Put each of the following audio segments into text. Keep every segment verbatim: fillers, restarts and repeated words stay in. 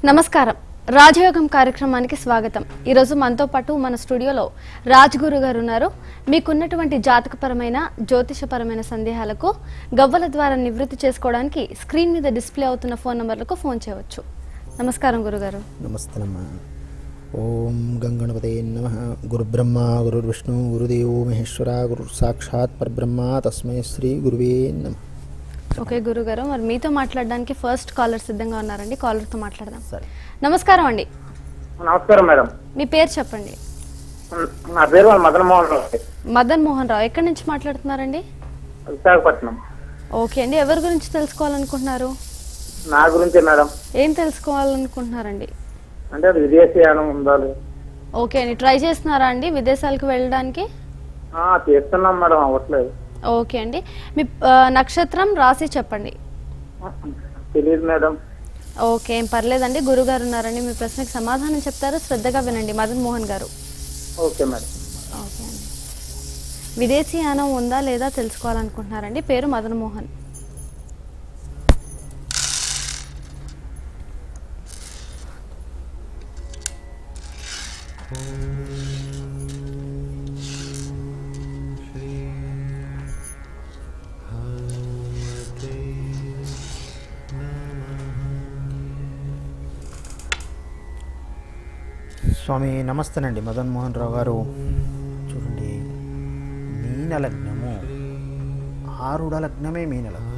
నమస్కారం రాజయోగం కార్యక్రమానికి స్వాగతం। ఈ రోజు మనతో పాటు మన స్టూడియోలో రాజ్గురు గారు ఉన్నారు। మీకున్నటువంటి జాతకపరమైన జ్యోతిషపరమైన సందేహాలకు గవ్వల ద్వారా నివృత్తి చేసుకోవడానికి స్క్రీన్ మీద డిస్ప్లే అవుతున్న ఫోన్ నంబర్లకు ఫోన్ చేయవచ్చు। నమస్కారం గురుగారు। నమస్తేనమ్మా। ఓం గంగణపతే నమః। గురుబ్రహ్మ గురుర్విష్ణు గురుదేవో మహేశ్వర గురు సాక్షాత్ పరబ్రహ్మ తస్మై శ్రీ గురువే నమః। ఓకే గురుగారు, మరి మీతో మాట్లాడడానికి ఫస్ట్ కాలర్ సిద్ధంగా ఉన్నారండి, కాలర్ తో మాట్లాడదాం। సరే, నమస్కారం అండి। నమస్కారం మేడం। మీ పేరు చెప్పండి। నా పేరు మదన్ మోహన్ రావు। మదన్ మోహన్ రావు, ఎక్కడి నుంచి మాట్లాడుతున్నారండి? విశాఖపట్నం। ఓకే అండి, ఎవరి గురించి తెలుసుకోవాలనుకుంటున్నారు? నా గురించే మేడం। ఏం తెలుసుకోవాలనుకుంటున్నారండి? అంటే అది విదేశీయానం ఉండాలి। ఓకే అండి, ట్రై చేస్తున్నారా అండి విదేశాలకు వెళ్ళడానికి? చేస్తున్నాం మేడం, అవ్వట్లేదు। ఓకే అండి, మీ నక్షత్రం రాశి చెప్పండి। తెలియదు మేడం। ఓకే, ఏం పర్లేదండి, గురుగారు ఉన్నారండి, మీ ప్రశ్నకు సమాధానం చెప్తారు, శ్రద్ధగా వినండి మదన్ మోహన్ గారు। Okay madam. ఓకే అండి, విదేశీ యానం ఉందా లేదా తెలుసుకోవాలనుకుంటున్నారండి? పేరు మదన్ మోహన్। స్వామి నమస్తేనండి మదన్ మోహన్ రావు గారు। చూడండి, మీన లగ్నము ఆరుడ లగ్నమే మీన లగ్నం।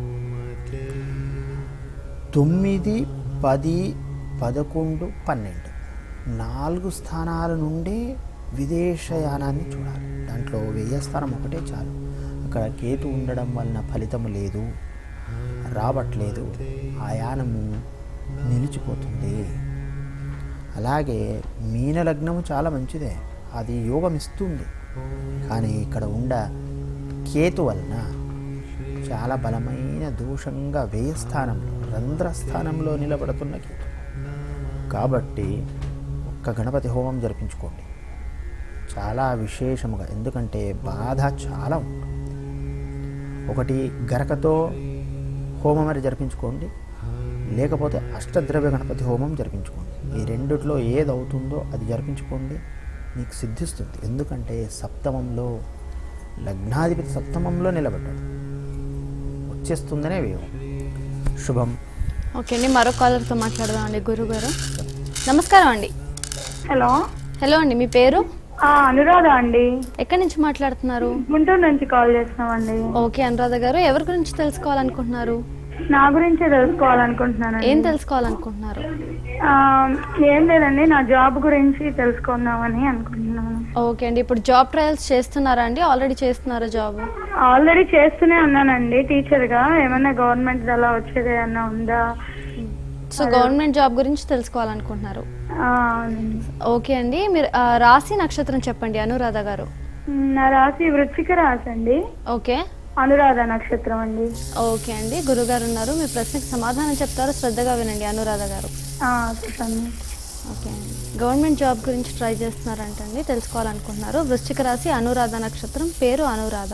తొమ్మిది పది పదకొండు పన్నెండు నాలుగు స్థానాల నుండే విదేశయానాన్ని చూడాలి। దాంట్లో వెయ్యి స్థానం ఒకటే చాలు। అక్కడ కేతు ఉండడం వలన ఫలితము లేదు, రావట్లేదు, ఆ యానము నిలిచిపోతుంది। అలాగే మీన లగ్నము చాలా మంచిదే, అది యోగం ఇస్తుంది, కానీ ఇక్కడ ఉండ కేతు వలన చాలా బలమైన దోషంగా వ్యయ స్థానంలో రంధ్ర స్థానంలో నిలబడుతున్న కేతు కాబట్టి ఒక్క గణపతి హోమం జరిపించుకోండి, చాలా విశేషముగా। ఎందుకంటే బాధ చాలా ఉంటుంది। ఒకటి గరకతో హోమం మరి జరిపించుకోండి, లేకపోతే అష్టద్రవ్య గణపతి హోమం జరిపించుకోండి। ఈ రెండిట్లో ఏది అవుతుందో అది జరిపించుకోండి, మీకు సిద్ధిస్తుంది। ఎందుకంటే సప్తమంలో లగ్నాధిపతి సప్తమంలో నిలబడ్డాడు, వచ్చేస్తుందనే వేయం శుభం। ఓకే అండి, మరో కాలర్తో మాట్లాడదాం అండి గురుగారు। నమస్కారం అండి। హలో హలో అండి, మీ పేరు? అనురాధ అండి। ఎక్కడి నుంచి మాట్లాడుతున్నారు? గుంటూరు నుంచి కాల్ చేస్తున్నామండి। ఓకే అనురాధ గారు, ఎవరి గురించి తెలుసుకోవాలనుకుంటున్నారు? నా గురించే తెలుసుకోవాలనుకుంటున్నాను। ఏం తెలుసుకోవాలనుకుంటున్నారు? ఏం లేదండి, నా జాబ్ గురించి తెలుసుకుందామని అనుకుంటున్నాను। ఓకే అండి, ఇప్పుడు జాబ్ ట్రయల్స్ చేస్తున్నారా అండి? ఆల్రెడీ చేస్తున్నారా జాబ్? ఆల్రెడీ చేస్తూనే ఉన్నానండి టీచర్ గా। ఏమన్నా గవర్నమెంట్ అలా వచ్చేది ఏమన్నా ఉందా? సో గవర్నమెంట్ జాబ్ గురించి తెలుసుకోవాలనుకుంటున్నారు? అవునండి। ఓకే అండి, మీరు రాశి నక్షత్రం చెప్పండి అనురాధ గారు। నా రాశి వృశ్చిక రాశి అండి। ఓకే, అనురాధ నక్షత్రం అండి। ఓకే అండి, గురుగారు ఉన్నారు, మీ ప్రశ్నకు సమాధానం చెప్తారు, శ్రద్ధగా వినండి అనురాధ గారు। చెప్పండి। ఓకే అండి, గవర్నమెంట్ జాబ్ గురించి ట్రై చేస్తున్నారంటండి, తెలుసుకోవాలనుకుంటున్నారు। వృశ్చిక రాశి, అనురాధ నక్షత్రం, పేరు అనురాధ।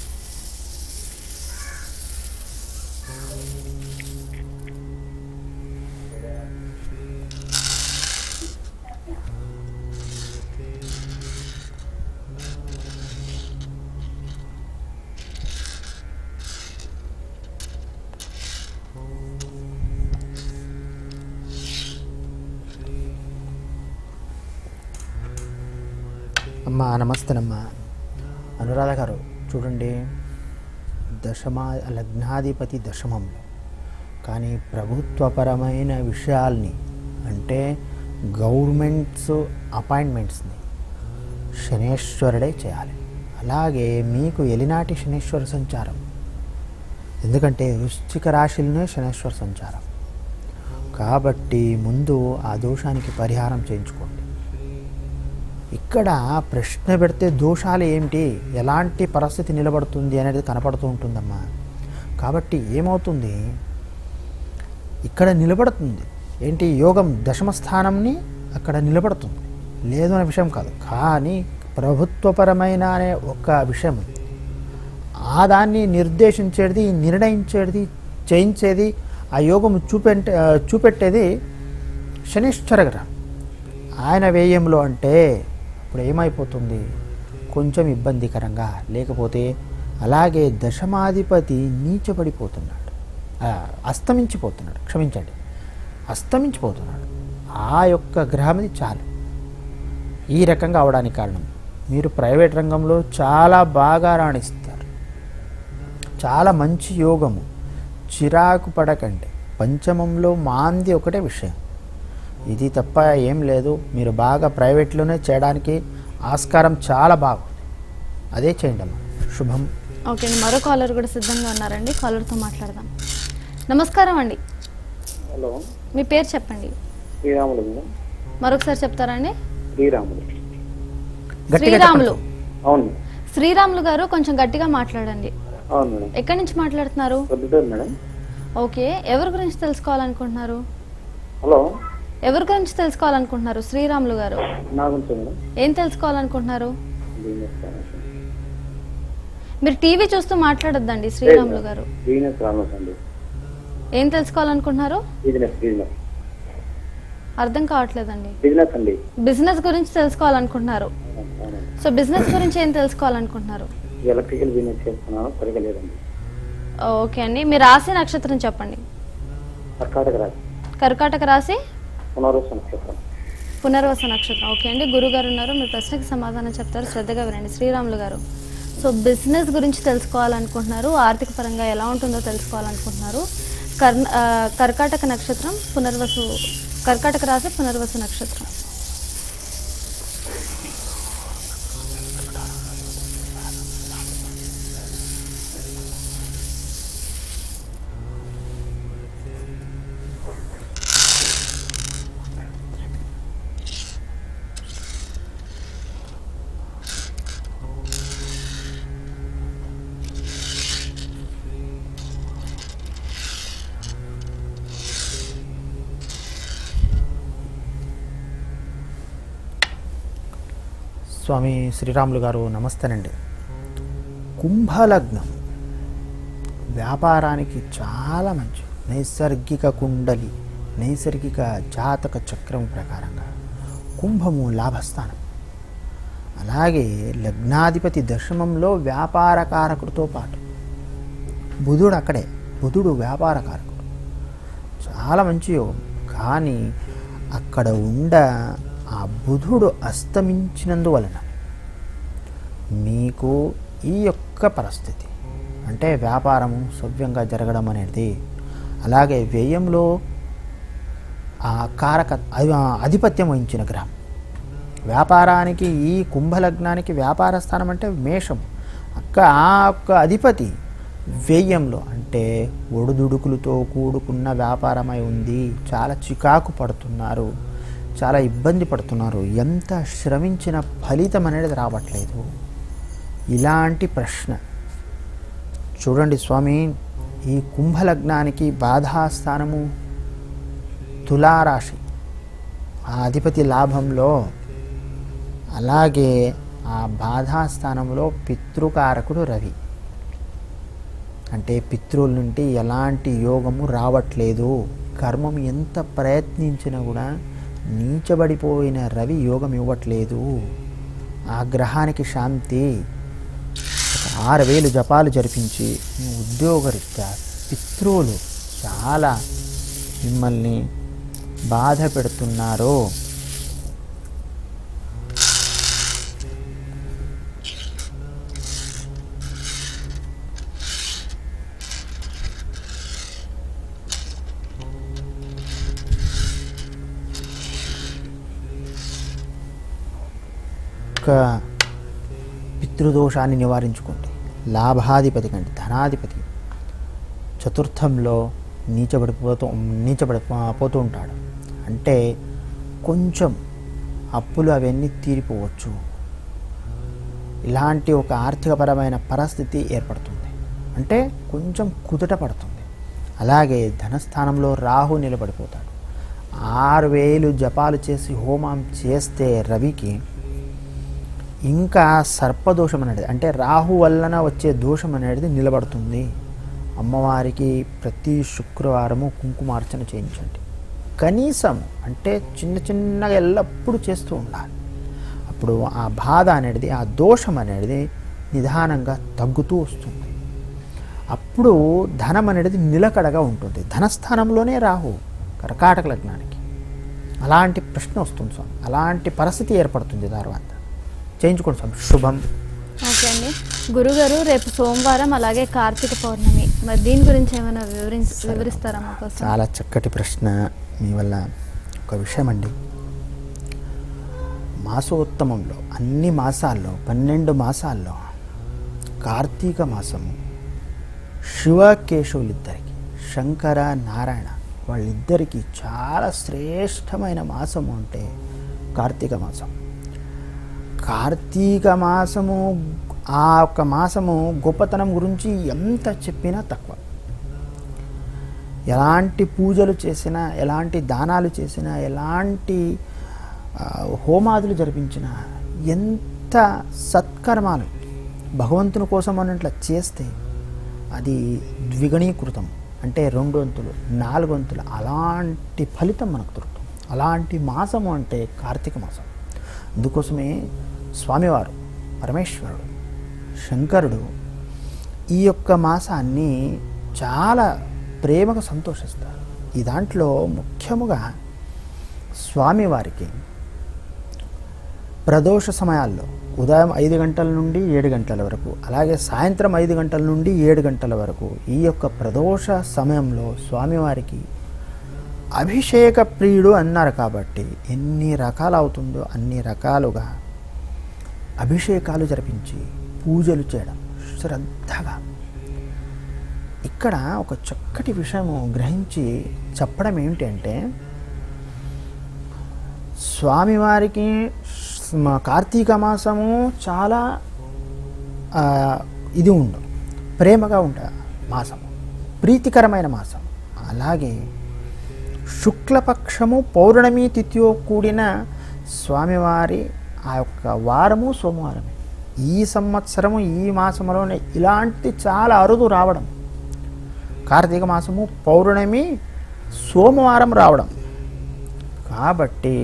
అమ్మా నమస్తేనమ్మా। అనురాధ గారు చూడండి, దశమా లగ్నాధిపతి దశమంలో, కానీ ప్రభుత్వపరమైన విషయాల్ని అంటే గవర్నమెంట్స్ అపాయింట్మెంట్స్ని శనేశ్వరుడే చేయాలి। అలాగే మీకు ఎలినాటి శనేశ్వర సంచారం, ఎందుకంటే వృశ్చిక రాశిలోనే శనేశ్వర సంచారం కాబట్టి ముందు ఆ దోషానికి పరిహారం చేయించుకోండి। ఇక్కడ ప్రశ్న పెడితే దోషాలు ఏమిటి, ఎలాంటి పరిస్థితి నిలబడుతుంది అనేది కనపడుతూ ఉంటుందమ్మా। కాబట్టి ఏమవుతుంది, ఇక్కడ నిలబడుతుంది ఏంటి, యోగం దశమ స్థానంని అక్కడ నిలబడుతుంది, లేదు అనే విషయం కాదు, కానీ ప్రభుత్వపరమైన అనే ఒక విషయం ఆ దాన్ని నిర్దేశించేది నిర్ణయించేది చేయించేది ఆ యోగం చూపెట్టే చూపెట్టేది శనిశ్చర గ్రహం. ఆయన వ్యయంలో అంటే ఇప్పుడు ఏమైపోతుంది, కొంచెం ఇబ్బందికరంగా, లేకపోతే అలాగే దశమాధిపతి నీచపడిపోతున్నాడు, అస్తమించిపోతున్నాడు, క్షమించండి అస్తమించిపోతున్నాడు. ఆ యొక్క గ్రహం ఇది చాలు ఈ రకంగా అవడానికి కారణం, మీరు ప్రైవేట్ రంగంలో చాలా బాగా రాణిస్తారు, చాలా మంచి యోగము, చిరాకు పడకండి. పంచమంలో మాంది ఒకటే విషయం, ఇది తప్ప ఏం లేదు. మీరు బాగా ప్రైవేట్లోనే చేయడానికి ఆస్కారం చాలా బాగుంది, అదే చేయండి అమ్మా. శుభం. ఓకే అండి, మరో కాలర్ కూడా సిద్ధంగా ఉన్నారండి, కాలర్తో మాట్లాడదాం. నమస్కారం అండి. హలో, మీ పేరు చెప్పండి. శ్రీరాములు. మరొకసారి చెప్తారా అండి? శ్రీరాములు. శ్రీరాములు. అవును. శ్రీరాములు గారు కొంచెం గట్టిగా మాట్లాడండి. అవును మేడం. ఎక్కడి నుంచి మాట్లాడుతున్నారు? పొద్దుటూరు మేడం. ఓకే, ఎవరి గురించి తెలుసుకోవాలనుకుంటున్నారు? హలో, ఎవరి గురించి తెలుసుకోవాలనుకుంటున్నారు శ్రీరాములు గారు? నా గురించి మేడం. ఏం తెలుసుకోవాలనుకుంటున్నారు? మీరు టీవీ చూస్తూ మాట్లాడొద్దండి శ్రీరాములు గారు. బిజినెస్ రామస్ అండి. ఏం తెలుసుకోవాలనుకుంటున్నారు? బిజినెస్ బిజినెస్ అర్థం కావట్లేదండి. బిజినెస్ అండి. బిజినెస్ గురించి తెలుసుకోవాలనుకుంటున్నారు. సో బిజినెస్ గురించి ఏం తెలుసుకోవాలనుకుంటున్నారు? ఎలక్ట్రికల్ బిజినెస్ చేస్తున్నాను, సరిగా లేదండి. ఓకే అండి, మీ రాశి నక్షత్రం చెప్పండి. కర్కాటక రాశి. కర్కాటక రాశి, పునర్వస నక్షత్రం. పునర్వస నక్షత్రం. ఓకే అండి, గురుగారు ఉన్నారు, మీ ప్రశ్నకి సమాధానం చెప్తారు, శ్రద్ధగా వినండి. శ్రీరాములు గారు, సో బిజినెస్ గురించి తెలుసుకోవాలనుకుంటున్నారు, ఆర్థిక పరంగా ఎలా ఉంటుందో తెలుసుకోవాలనుకుంటున్నారు. కర్ కర్కాటక నక్షత్రం, పునర్వసు, కర్కాటక రాశి, పునర్వసు నక్షత్రం. స్వామి శ్రీరాములు గారు నమస్తేనండి. కుంభలగ్నం వ్యాపారానికి చాలా మంచి నైసర్గిక కుండలి, నైసర్గిక జాతక చక్రం ప్రకారంగా కుంభము లాభస్థానం. అలాగే లగ్నాధిపతి దశమంలో వ్యాపారకారకుడితో పాటు బుధుడు అక్కడే, బుధుడు వ్యాపారకారకుడు, చాలా మంచి యోగం. కానీ అక్కడ ఉండ ఆ బుధుడు అస్తమించినందువలన మీకు ఈ యొక్క పరిస్థితి, అంటే వ్యాపారము సవ్యంగా జరగడం అనేది, అలాగే వ్యయంలో ఆ కారక ఆధిపత్యం వహించిన గ్రహం. వ్యాపారానికి ఈ కుంభలగ్నానికి వ్యాపార స్థానం అంటే మేషం, అక్క ఆ యొక్క అధిపతి వ్యయంలో అంటే ఒడుదుడుకులతో కూడుకున్న వ్యాపారమై ఉంది. చాలా చికాకు పడుతున్నారు, చాలా ఇబ్బంది పడుతున్నారు, ఎంత శ్రమించిన ఫలితం అనేది రావట్లేదు. ఇలాంటి ప్రశ్న చూడండి స్వామి, ఈ కుంభలగ్నానికి బాధాస్థానము తులారాశి, ఆ అధిపతి లాభంలో, అలాగే ఆ బాధాస్థానంలో పితృకారకుడు రవి. అంటే పితృల నుండి ఎలాంటి యోగము రావట్లేదు, కర్మం ఎంత ప్రయత్నించినా కూడా నీచబడిపోయిన రవి యోగం ఇవ్వట్లేదు. ఆ గ్రహానికి శాంతి, ఆరు వేలు జపాలు జరిపించి ఉద్యోగరీత్యా పితృలు చాలా మిమ్మల్ని బాధ పెడుతున్నారు. పితృదోషాన్ని నివారించుకోండి. లాభాధిపతి కంటే ధనాధిపతి చతుర్థంలో నీచబడిపోతూ నీచబడి పోతూ ఉంటాడు. అంటే కొంచెం అప్పులు అవన్నీ తీరిపోవచ్చు. ఇలాంటి ఒక ఆర్థికపరమైన పరిస్థితి ఏర్పడుతుంది, అంటే కొంచెం కుదుట పడుతుంది. అలాగే ధనస్థానంలో రాహు నిలబడిపోతాడు. ఆరు వేలు జపాలు చేసి హోమం చేస్తే రవికి ఇంకా సర్పదోషం అనేది, అంటే రాహు వలన వచ్చే దోషం అనేది నిలబడుతుంది. అమ్మవారికి ప్రతి శుక్రవారము కుంకుమార్చన చేయించండి. కనీసం అంటే చిన్న చిన్నగా ఎల్లప్పుడూ చేస్తూ ఉండాలి. అప్పుడు ఆ బాధ అనేది, ఆ దోషం అనేది నిదానంగా తగ్గుతూ వస్తుంది. అప్పుడు ధనం అనేది నిలకడగా ఉంటుంది. ధనస్థానంలోనే రాహు కర్కాటక లగ్నానికి. అలాంటి ప్రశ్న వస్తుంది స్వామి, అలాంటి పరిస్థితి ఏర్పడుతుంది. తర్వాత చేయించుకోండి స్వామి, శుభం. ఓకే అండి. గురుగారు రేపు సోమవారం అలాగే కార్తీక పౌర్ణమి, మరి దీని గురించి ఏమైనా వివరించి వివరిస్తారా మాకోసం? చాలా చక్కటి ప్రశ్న మీ వల్ల. ఒక విషయం అండి, మాసోత్తమంలో అన్ని మాసాల్లో పన్నెండు మాసాల్లో కార్తీక మాసము శివకేశవులిద్దరికి, శంకర నారాయణ వాళ్ళిద్దరికీ చాలా శ్రేష్టమైన మాసము అంటే కార్తీక మాసం. కార్తీక మాసము, ఆ ఒక్క మాసము గొప్పతనం గురించి ఎంత చెప్పినా తక్కువ. ఎలాంటి పూజలు చేసినా, ఎలాంటి దానాలు చేసినా, ఎలాంటి హోమాదులు జరిపించినా, ఎంత సత్కర్మాలు భగవంతుని కోసం అన్నట్లా చేస్తే అది ద్విగణీకృతం, అంటే రెండు వంతులు నాలుగు వంతులు అలాంటి ఫలితం మనకు దొరుకుతుంది. అలాంటి మాసము అంటే కార్తీక మాసం. అందుకోసమే స్వామివారు పరమేశ్వరుడు శంకరుడు ఈ యొక్క మాసాన్ని చాలా ప్రేమగా సంతోషిస్తారు. ఈ దాంట్లో ముఖ్యముగా స్వామివారికి ప్రదోష సమయాల్లో ఉదయం ఐదు గంటల నుండి ఏడు గంటల వరకు, అలాగే సాయంత్రం ఐదు గంటల నుండి ఏడు గంటల వరకు ఈ యొక్క ప్రదోష సమయంలో స్వామివారికి అభిషేక ప్రియుడు అన్నారు కాబట్టి ఎన్ని రకాలు అవుతుందో అన్ని రకాలుగా అభిషేకాలు జరిపించి పూజలు చేయడం శ్రద్ధగా. ఇక్కడ ఒక చక్కటి విషయము గ్రహించి చెప్పడం ఏమిటంటే, స్వామివారికి కార్తీక మాసము చాలా ఇది ఉండు ప్రేమగా ఉండ మాసము, ప్రీతికరమైన మాసం. అలాగే శుక్లపక్షము పౌర్ణమి తిథితో కూడిన స్వామివారి ఆ యొక్క వారము సోమవారమే. ఈ సంవత్సరము ఈ మాసంలోనే ఇలాంటి చాలా అరుదు రావడం, కార్తీక మాసము పౌర్ణమి సోమవారం రావడం. కాబట్టి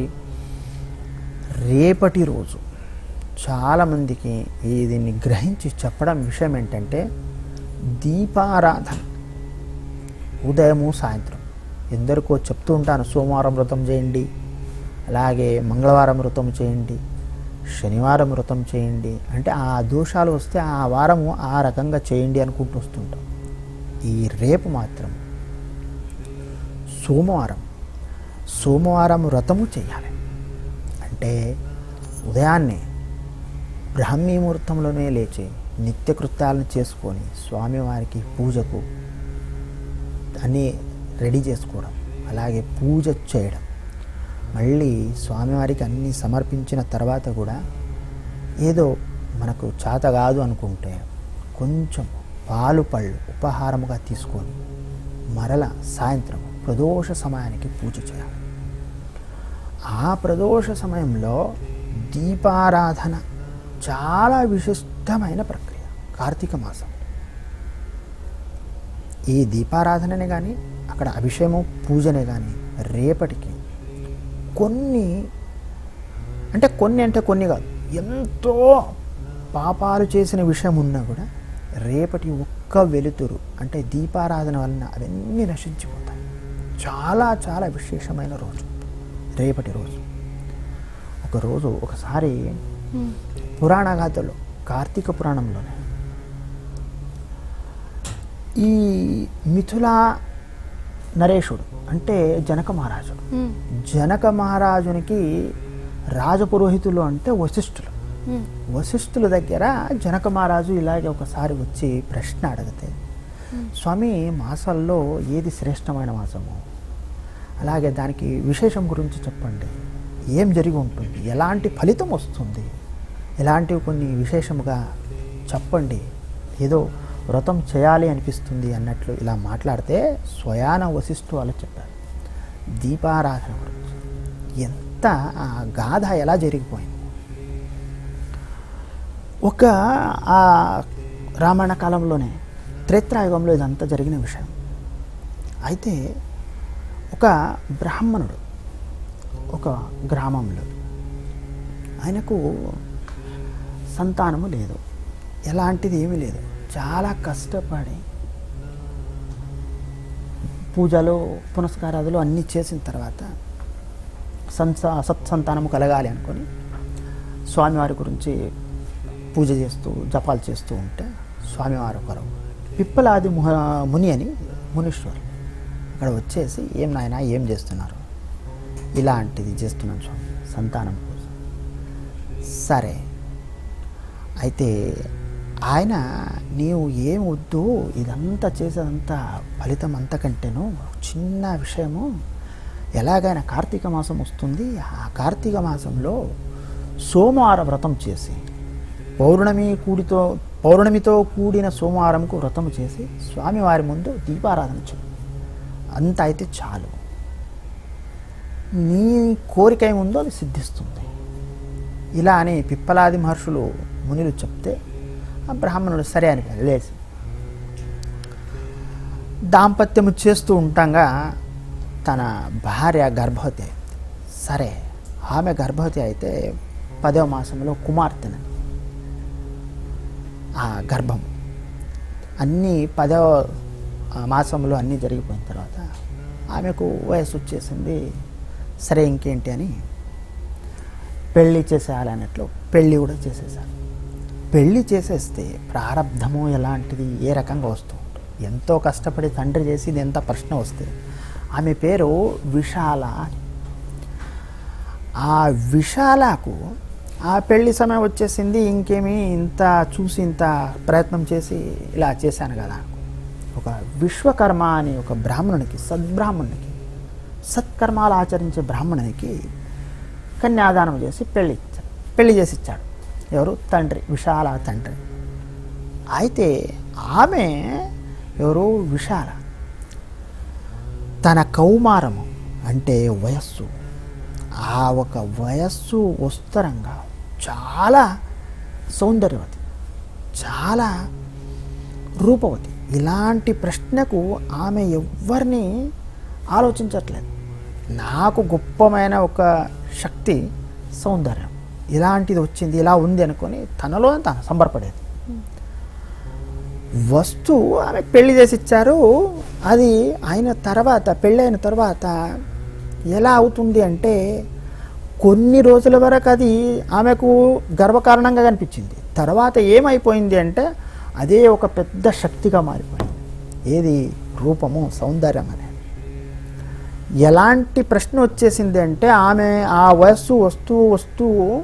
రేపటి రోజు చాలామందికి దీన్ని గ్రహించి చెప్పడం విషయం ఏంటంటే, దీపారాధన ఉదయము సాయంత్రం. ఎందరికో చెప్తూ ఉంటాను, సోమవారం వ్రతం చేయండి, అలాగే మంగళవారం వ్రతం చేయండి, శనివారం వ్రతం చేయండి అంటే ఆ దోషాలు వస్తే ఆ వారము ఆ రకంగా చేయండి అనుకుంటూ వస్తుంటాం. ఈ రేపు మాత్రం సోమవారం సోమవారం వ్రతము చేయాలి. అంటే ఉదయాన్నే బ్రాహ్మీ ముహూర్తంలోనే లేచి నిత్యకృత్యాలను చేసుకొని స్వామివారికి పూజకు అన్నీ రెడీ చేసుకోవడం, అలాగే పూజ చేయడం, మళ్ళీ స్వామివారికి అన్నీ సమర్పించిన తర్వాత కూడా ఏదో మనకు చేత కాదు అనుకుంటే కొంచెం పాలు పళ్ళు ఉపహారముగా తీసుకొని మరల సాయంత్రం ప్రదోష సమయానికి పూజ చేయాలి. ఆ ప్రదోష సమయంలో దీపారాధన చాలా విశిష్టమైన ప్రక్రియ. కార్తీక మాసం ఈ దీపారాధననే కానీ అక్కడ అభిషేకం పూజనే కానీ రేపటికి కొన్ని అంటే కొన్ని అంటే కొన్ని కాదు, ఎంతో పాపాలు చేసిన విషయం ఉన్నా కూడా రేపటి ఒక్క వెలుతురు అంటే దీపారాధన వలన అవన్నీ నశించిపోతాయి. చాలా చాలా విశేషమైన రోజు రేపటి రోజు. ఒకరోజు ఒకసారి పురాణ గాథలో కార్తీక పురాణంలోనే ఈ మిథుల నరేషుడు అంటే జనక మహారాజుడు, జనక మహారాజునికి రాజపురోహితులు అంటే వశిష్ఠులు. వశిష్ఠుల దగ్గర జనక మహారాజు ఇలాగే ఒకసారి వచ్చి ప్రశ్న అడిగితే, స్వామి మాసాల్లో ఏది శ్రేష్టమైన మాసము, అలాగే దానికి విశేషం గురించి చెప్పండి, ఏం జరిగి ఉంటుంది, ఎలాంటి ఫలితం వస్తుంది, ఎలాంటివి కొన్ని విశేషముగా చెప్పండి, ఏదో వ్రతం చేయాలి అనిపిస్తుంది అన్నట్లు ఇలా మాట్లాడితే స్వయాన వశిష్ఠు వాళ్ళు చెప్పారు దీపారాధన గురించి. ఎంత ఆ గాథ ఎలా జరిగిపోయింది. ఒక ఆ రామాయణ కాలంలోనే త్రేత్రాయుగంలో ఇదంతా జరిగిన విషయం. అయితే ఒక బ్రాహ్మణుడు ఒక గ్రామంలో, ఆయనకు సంతానము లేదు, ఎలాంటిది ఏమీ లేదు. చాలా కష్టపడి పూజలు పునస్కారాదులు అన్నీ చేసిన తర్వాత సంసా సత్సంతానము కలగాలి అనుకొని స్వామివారి గురించి పూజ చేస్తూ జపాలు చేస్తూ ఉంటే స్వామివారు ఒకరు పిప్పలాది ముహ ముని అని మునీశ్వరులు అక్కడ వచ్చేసి, ఏం నాయన ఏం చేస్తున్నారు? ఇలాంటిది చేస్తున్నాను స్వామి, సంతానం కోసం. సరే అయితే ఆయన, నీవు ఏం వద్దు, ఇదంతా చేసేదంతా ఫలితం అంతకంటేను చిన్న విషయము, ఎలాగైనా కార్తీక మాసం వస్తుంది, ఆ కార్తీక మాసంలో సోమవార వ్రతం చేసి పౌర్ణమి కూడితో పౌర్ణమితో కూడిన సోమవారంకు వ్రతము చేసి స్వామివారి ముందు దీపారాధన చేయి, అంత అయితే చాలు, నీ కోరిక ఏముందో అది సిద్ధిస్తుంది. ఇలా అని పిప్పలాది మహర్షులు మునులు చెప్తే ఆ బ్రాహ్మణుడు సరే అని వెళ్ళేసి దాంపత్యము చేస్తూ ఉంటాగా తన భార్య గర్భవతి అయింది. సరే ఆమె గర్భవతి అయితే పదవ మాసంలో కుమార్తెనని ఆ గర్భం అన్నీ పదవ మాసంలో అన్నీ జరిగిపోయిన తర్వాత ఆమెకు వయసు వచ్చేసింది. సరే ఇంకేంటి అని పెళ్ళి చేసేయాలన్నట్లు పెళ్ళి కూడా చేసేసారు. పెళ్ళి చేసేస్తే ప్రారంధము ఎలాంటిది ఏ రకంగా వస్తూ ఉంటుంది, ఎంతో కష్టపడి తండ్రి చేసి ఇది ఎంత ప్రశ్న వస్తే, ఆమె పేరు విశాల అని. ఆ విశాలకు ఆ పెళ్లి సమయం వచ్చేసింది. ఇంకేమి ఇంత చూసి ఇంత ప్రయత్నం చేసి ఇలా చేశాను కదా, ఒక విశ్వకర్మ అని ఒక బ్రాహ్మణునికి, సద్బ్రాహ్మణునికి, సత్కర్మాలు ఆచరించే బ్రాహ్మణునికి కన్యాదానం చేసి పెళ్ళి ఇచ్చాడు పెళ్లి చేసి ఇచ్చాడు. ఎవరు? తండ్రి, విశాల తండ్రి. అయితే ఆమె ఎవరు? విశాల. తన కౌమారము అంటే వయస్సు, ఆ ఒక వయస్సు వస్తరంగా చాలా సౌందర్యవతి, చాలా రూపవతి. ఇలాంటి ప్రశ్నకు ఆమె ఎవ్వరిని ఆలోచించట్లేదు. నాకు గొప్పమైన ఒక శక్తి సౌందర్యం, ఇలాంటిది వచ్చింది, ఇలా ఉంది అనుకొని తనలో తను సంబరపడేది. వస్తువు ఆమె పెళ్లి చేసి ఇచ్చారు. అది అయిన తర్వాత, పెళ్ళైన తర్వాత ఎలా అవుతుంది అంటే కొన్ని రోజుల వరకు అది ఆమెకు గర్వకారణంగా కనిపించింది. తర్వాత ఏమైపోయింది అంటే అదే ఒక పెద్ద శక్తిగా మారిపోయింది. ఏది? రూపము, సౌందర్యం అనేది. ఎలాంటి ప్రశ్న వచ్చేసింది అంటే ఆమె ఆ వయస్సు వస్తూ వస్తూ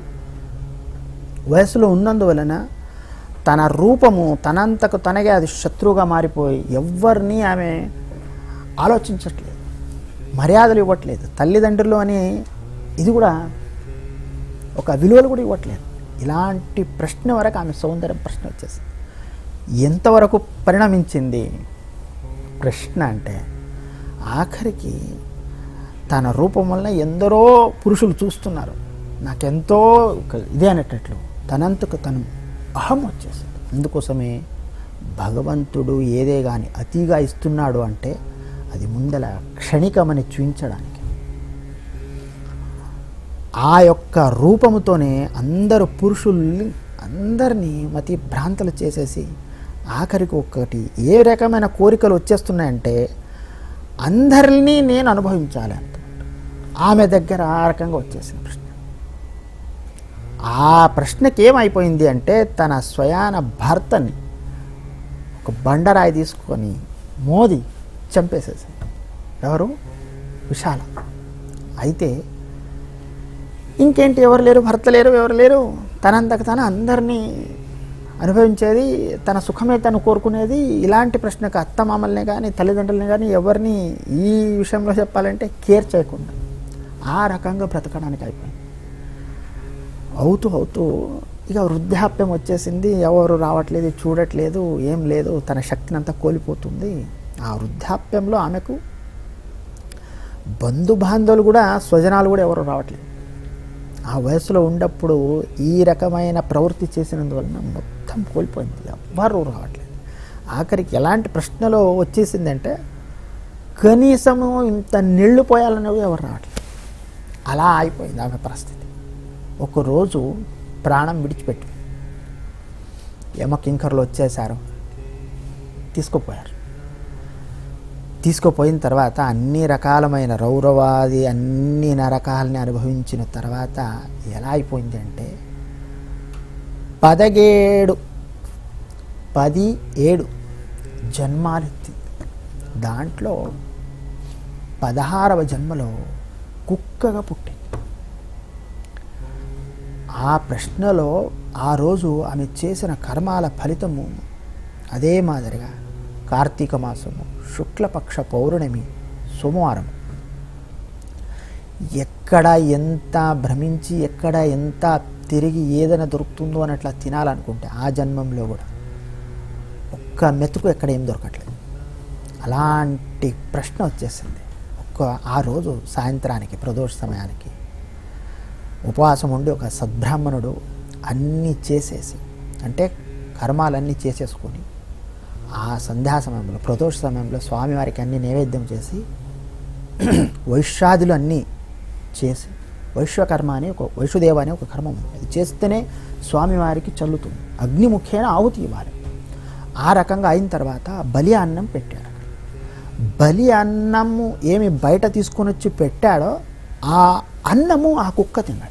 వయసులో ఉన్నందువలన తన రూపము తనంతకు తనగే అది శత్రువుగా మారిపోయి ఎవ్వరిని ఆమె ఆలోచించట్లేదు, మర్యాదలు ఇవ్వట్లేదు, తల్లిదండ్రులు అని ఇది కూడా ఒక విలువలు కూడా ఇవ్వట్లేదు. ఇలాంటి ప్రశ్న వరకు ఆమె సౌందర్యం ప్రశ్న వచ్చేసింది. ఎంతవరకు పరిణమించింది ప్రశ్న అంటే ఆఖరికి తన రూపం వల్ల ఎందరో పురుషులు చూస్తున్నారు, నాకెంతో ఇదే అనేటట్లు తనంతకు తను అహం వచ్చేసింది. అందుకోసమే భగవంతుడు ఏదే కానీ అతిగా ఇస్తున్నాడు అంటే అది ముందల క్షణికమని చూపించడానికి. ఆ యొక్క రూపముతోనే అందరు పురుషుల్ని అందరినీ మతి భ్రాంతలు చేసేసి ఆఖరికి ఒక్కటి ఏ రకమైన కోరికలు వచ్చేస్తున్నాయంటే అందరినీ నేను అనుభవించాలి అంట. ఆమె దగ్గర ఆ రకంగా వచ్చేసిన ప్రశ్న. ఆ ప్రశ్నకి ఏమైపోయింది అంటే తన స్వయాన భర్తని ఒక బండరాయి తీసుకొని మోది చంపేసేసింది. ఎవరు? విశాల. అయితే ఇంకేంటి, ఎవరు లేరు, భర్త లేరు, ఎవరు లేరు, తనంతకు తన అందరినీ అనుభవించేది, తన సుఖమే తను కోరుకునేది. ఇలాంటి ప్రశ్నకు అత్తమామల్ని కానీ తల్లిదండ్రులని కానీ ఎవరిని ఈ విషయంలో చెప్పాలంటే కేర్ చేయకుండా ఆ రకంగా బ్రతకడానికి అయిపోయింది. అవుతూ అవుతూ ఇక వృద్ధాప్యం వచ్చేసింది, ఎవరు రావట్లేదు, చూడట్లేదు, ఏం లేదు, తన శక్తిని అంతా కోల్పోతుంది. ఆ వృద్ధాప్యంలో ఆమెకు బంధుబాంధవులు కూడా, స్వజనాలు కూడా ఎవరు రావట్లేదు. ఆ వయసులో ఉన్నప్పుడు ఈ రకమైన ప్రవృత్తి చేసినందువలన మొత్తం కోల్పోయింది, ఎవ్వరూ రావట్లేదు. ఆఖరికి ఎలాంటి ప్రశ్నలో వచ్చేసిందంటే కనీసము ఇంత నీళ్లు పోయాలనేవి ఎవరు రావట్లేదు. అలా అయిపోయింది ఆమె పరిస్థితి. ఒకరోజు ప్రాణం విడిచిపెట్టి యమకింకర్లు వచ్చేసారు, తీసుకుపోయారు. తీసుకుపోయిన తర్వాత అన్ని రకాలమైన రౌరవాది అన్ని నరకాలని అనుభవించిన తర్వాత ఎలా అయిపోయింది అంటే పదిహేడు పది ఏడు జన్మాలెత్తింది. దాంట్లో పదహారవ జన్మలో కుక్కగా పుట్టింది. ఆ ప్రశ్నలో ఆ రోజు ఆమె చేసిన కర్మాల ఫలితము అదే మాదిరిగా కార్తీక మాసము శుక్లపక్ష పౌర్ణమి సోమవారం ఎక్కడ ఎంత భ్రమించి ఎక్కడ ఎంత తిరిగి ఏదైనా దొరుకుతుందో అని అట్లా తినాలనుకుంటే ఆ జన్మంలో కూడా ఒక్క మెతుకు ఎక్కడ ఏం దొరకట్లేదు. అలాంటి ప్రశ్న వచ్చేసింది. ఒక్క ఆ రోజు సాయంత్రానికి ప్రదోష సమయానికి ఉపవాసం ఉండి ఒక సద్బ్రాహ్మణుడు అన్నీ చేసేసి అంటే కర్మాలన్నీ చేసేసుకొని ఆ సంధ్యా సమయంలో ప్రదోష సమయంలో స్వామివారికి అన్ని నైవేద్యం చేసి వైశ్యాదులు అన్నీ చేసి వైశ్వకర్మ అని ఒక వైశ్వదేవ అనే ఒక కర్మ ఉంది. అది చేస్తేనే స్వామివారికి చల్లుతుంది. అగ్నిముఖ్యైన ఆహుతి ఇవ్వాలి. ఆ రకంగా అయిన తర్వాత బలి అన్నం పెట్టాడు. బలి అన్నము ఏమి బయట తీసుకొని వచ్చి పెట్టాడో ఆ అన్నము ఆ కుక్క తిన్నాడు.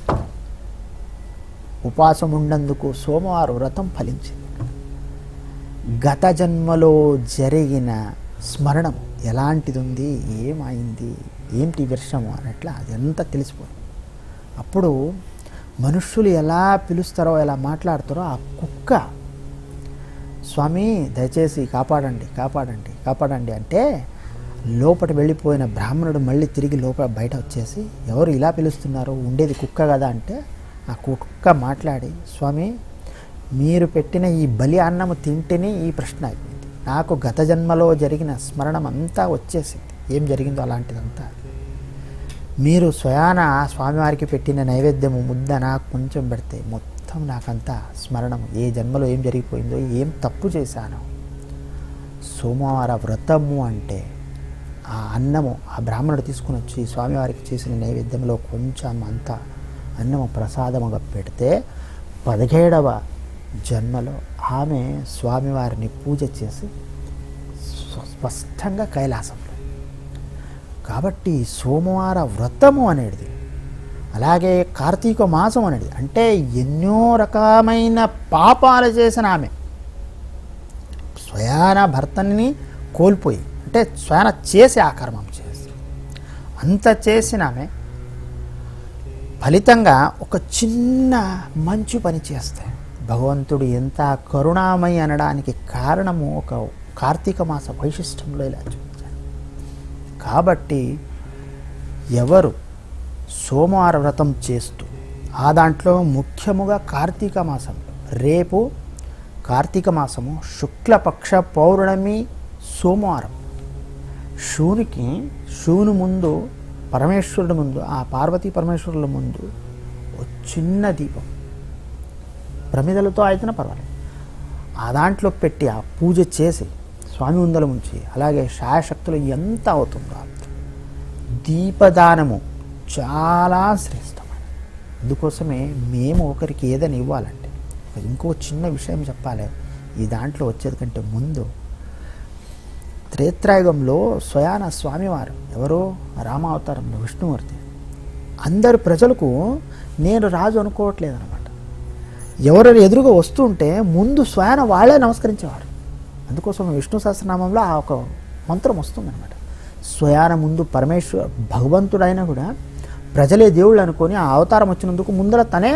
ఉపవాసం ఉన్నందుకు సోమవారం వ్రతం ఫలించింది. గత జన్మలో జరిగిన స్మరణం ఎలాంటిది ఉంది, ఏమైంది, ఏంటి విషయము అన్నట్లా అదంతా తెలిసిపోయింది. అప్పుడు మనుష్యులు ఎలా పిలుస్తారో ఎలా మాట్లాడతారో ఆ కుక్క స్వామి దయచేసి కాపాడండి కాపాడండి కాపాడండి అంటే లోపల వెళ్ళిపోయిన బ్రాహ్మణుడు మళ్ళీ తిరిగి లోపల బయట వచ్చేసి ఎవరు ఇలా పిలుస్తున్నారు, ఉండేది కుక్క కదా అంటే ఆ కుక్క మాట్లాడి స్వామి మీరు పెట్టిన ఈ బలి అన్నము తింటేనే ఈ ప్రశ్న అయిపోయింది. నాకు గత జన్మలో జరిగిన స్మరణం అంతా వచ్చేసింది. ఏం జరిగిందో అలాంటిదంతా మీరు స్వయాన స్వామివారికి పెట్టిన నైవేద్యము ముద్ద నాకు కొంచెం పెడితే మొత్తం నాకంతా స్మరణము ఏ జన్మలో ఏం జరిగిపోయిందో ఏం తప్పు చేశాను. సోమవార వ్రతము అంటే ఆ అన్నము ఆ బ్రాహ్మణుడు తీసుకుని వచ్చి స్వామివారికి చేసిన నైవేద్యంలో కొంచెం అంతా అన్నము ప్రసాదముగా పెడితే పదిహేడవ జన్మలో ఆమె స్వామివారిని పూజ చేసి స్పష్టంగా కైలాసంలో. కాబట్టి సోమవార వ్రతము అనేది అలాగే కార్తీక మాసం అనేది అంటే ఎన్నో రకమైన పాపాలు చేసిన ఆమె స్వయాన భర్తని కోల్పోయి అంటే స్వయాన చేసి ఆ కర్మం చేసి అంత చేసిన ఆమె ఫలితంగా ఒక చిన్న మంచి పని చేస్తే భగవంతుడు ఎంత కరుణామయి అనడానికి కారణము ఒక కార్తీక మాస వైశిష్టంలో ఇలా చూపించారు. కాబట్టి ఎవరు సోమవార వ్రతం చేస్తూ ఆ దాంట్లో ముఖ్యముగా కార్తీక మాసంలో రేపు కార్తీక మాసము శుక్లపక్ష పౌర్ణమి సోమవారం శివునికి శివుని ముందు పరమేశ్వరుడి ముందు ఆ పార్వతీ పరమేశ్వరుల ముందు ఒక చిన్న దీపం ప్రమిదలతో అయితేనే పర్వాలేదు ఆ దాంట్లో పెట్టి ఆ పూజ చేసి స్వామి ముందల ఉంచి అలాగే శాయశక్తులు ఎంత అవుతుందో దీపదానము చాలా శ్రేష్టమైనది. అందుకోసమే మేము ఒకరికి ఏదైనా ఇవ్వాలంటే ఇంకో చిన్న విషయం చెప్పాలి. ఈ దాంట్లో వచ్చేది కంటే ముందు త్రేత్రాయుగంలో స్వయాన స్వామివారు ఎవరో రామావతారంలో విష్ణుమూర్తి అందరు ప్రజలకు నేను రాజు అనుకోవట్లేదు అనమాట. ఎవరు ఎదురుగా వస్తుంటే ముందు స్వయాన వాళ్ళే నమస్కరించేవారు. అందుకోసం విష్ణు సహస్రనామంలో ఆ ఒక మంత్రం వస్తుందన్నమాట. స్వయాన ముందు పరమేశ్వర భగవంతుడైనా కూడా ప్రజలే దేవుళ్ళు అనుకొని ఆ అవతారం వచ్చినందుకు ముందర తనే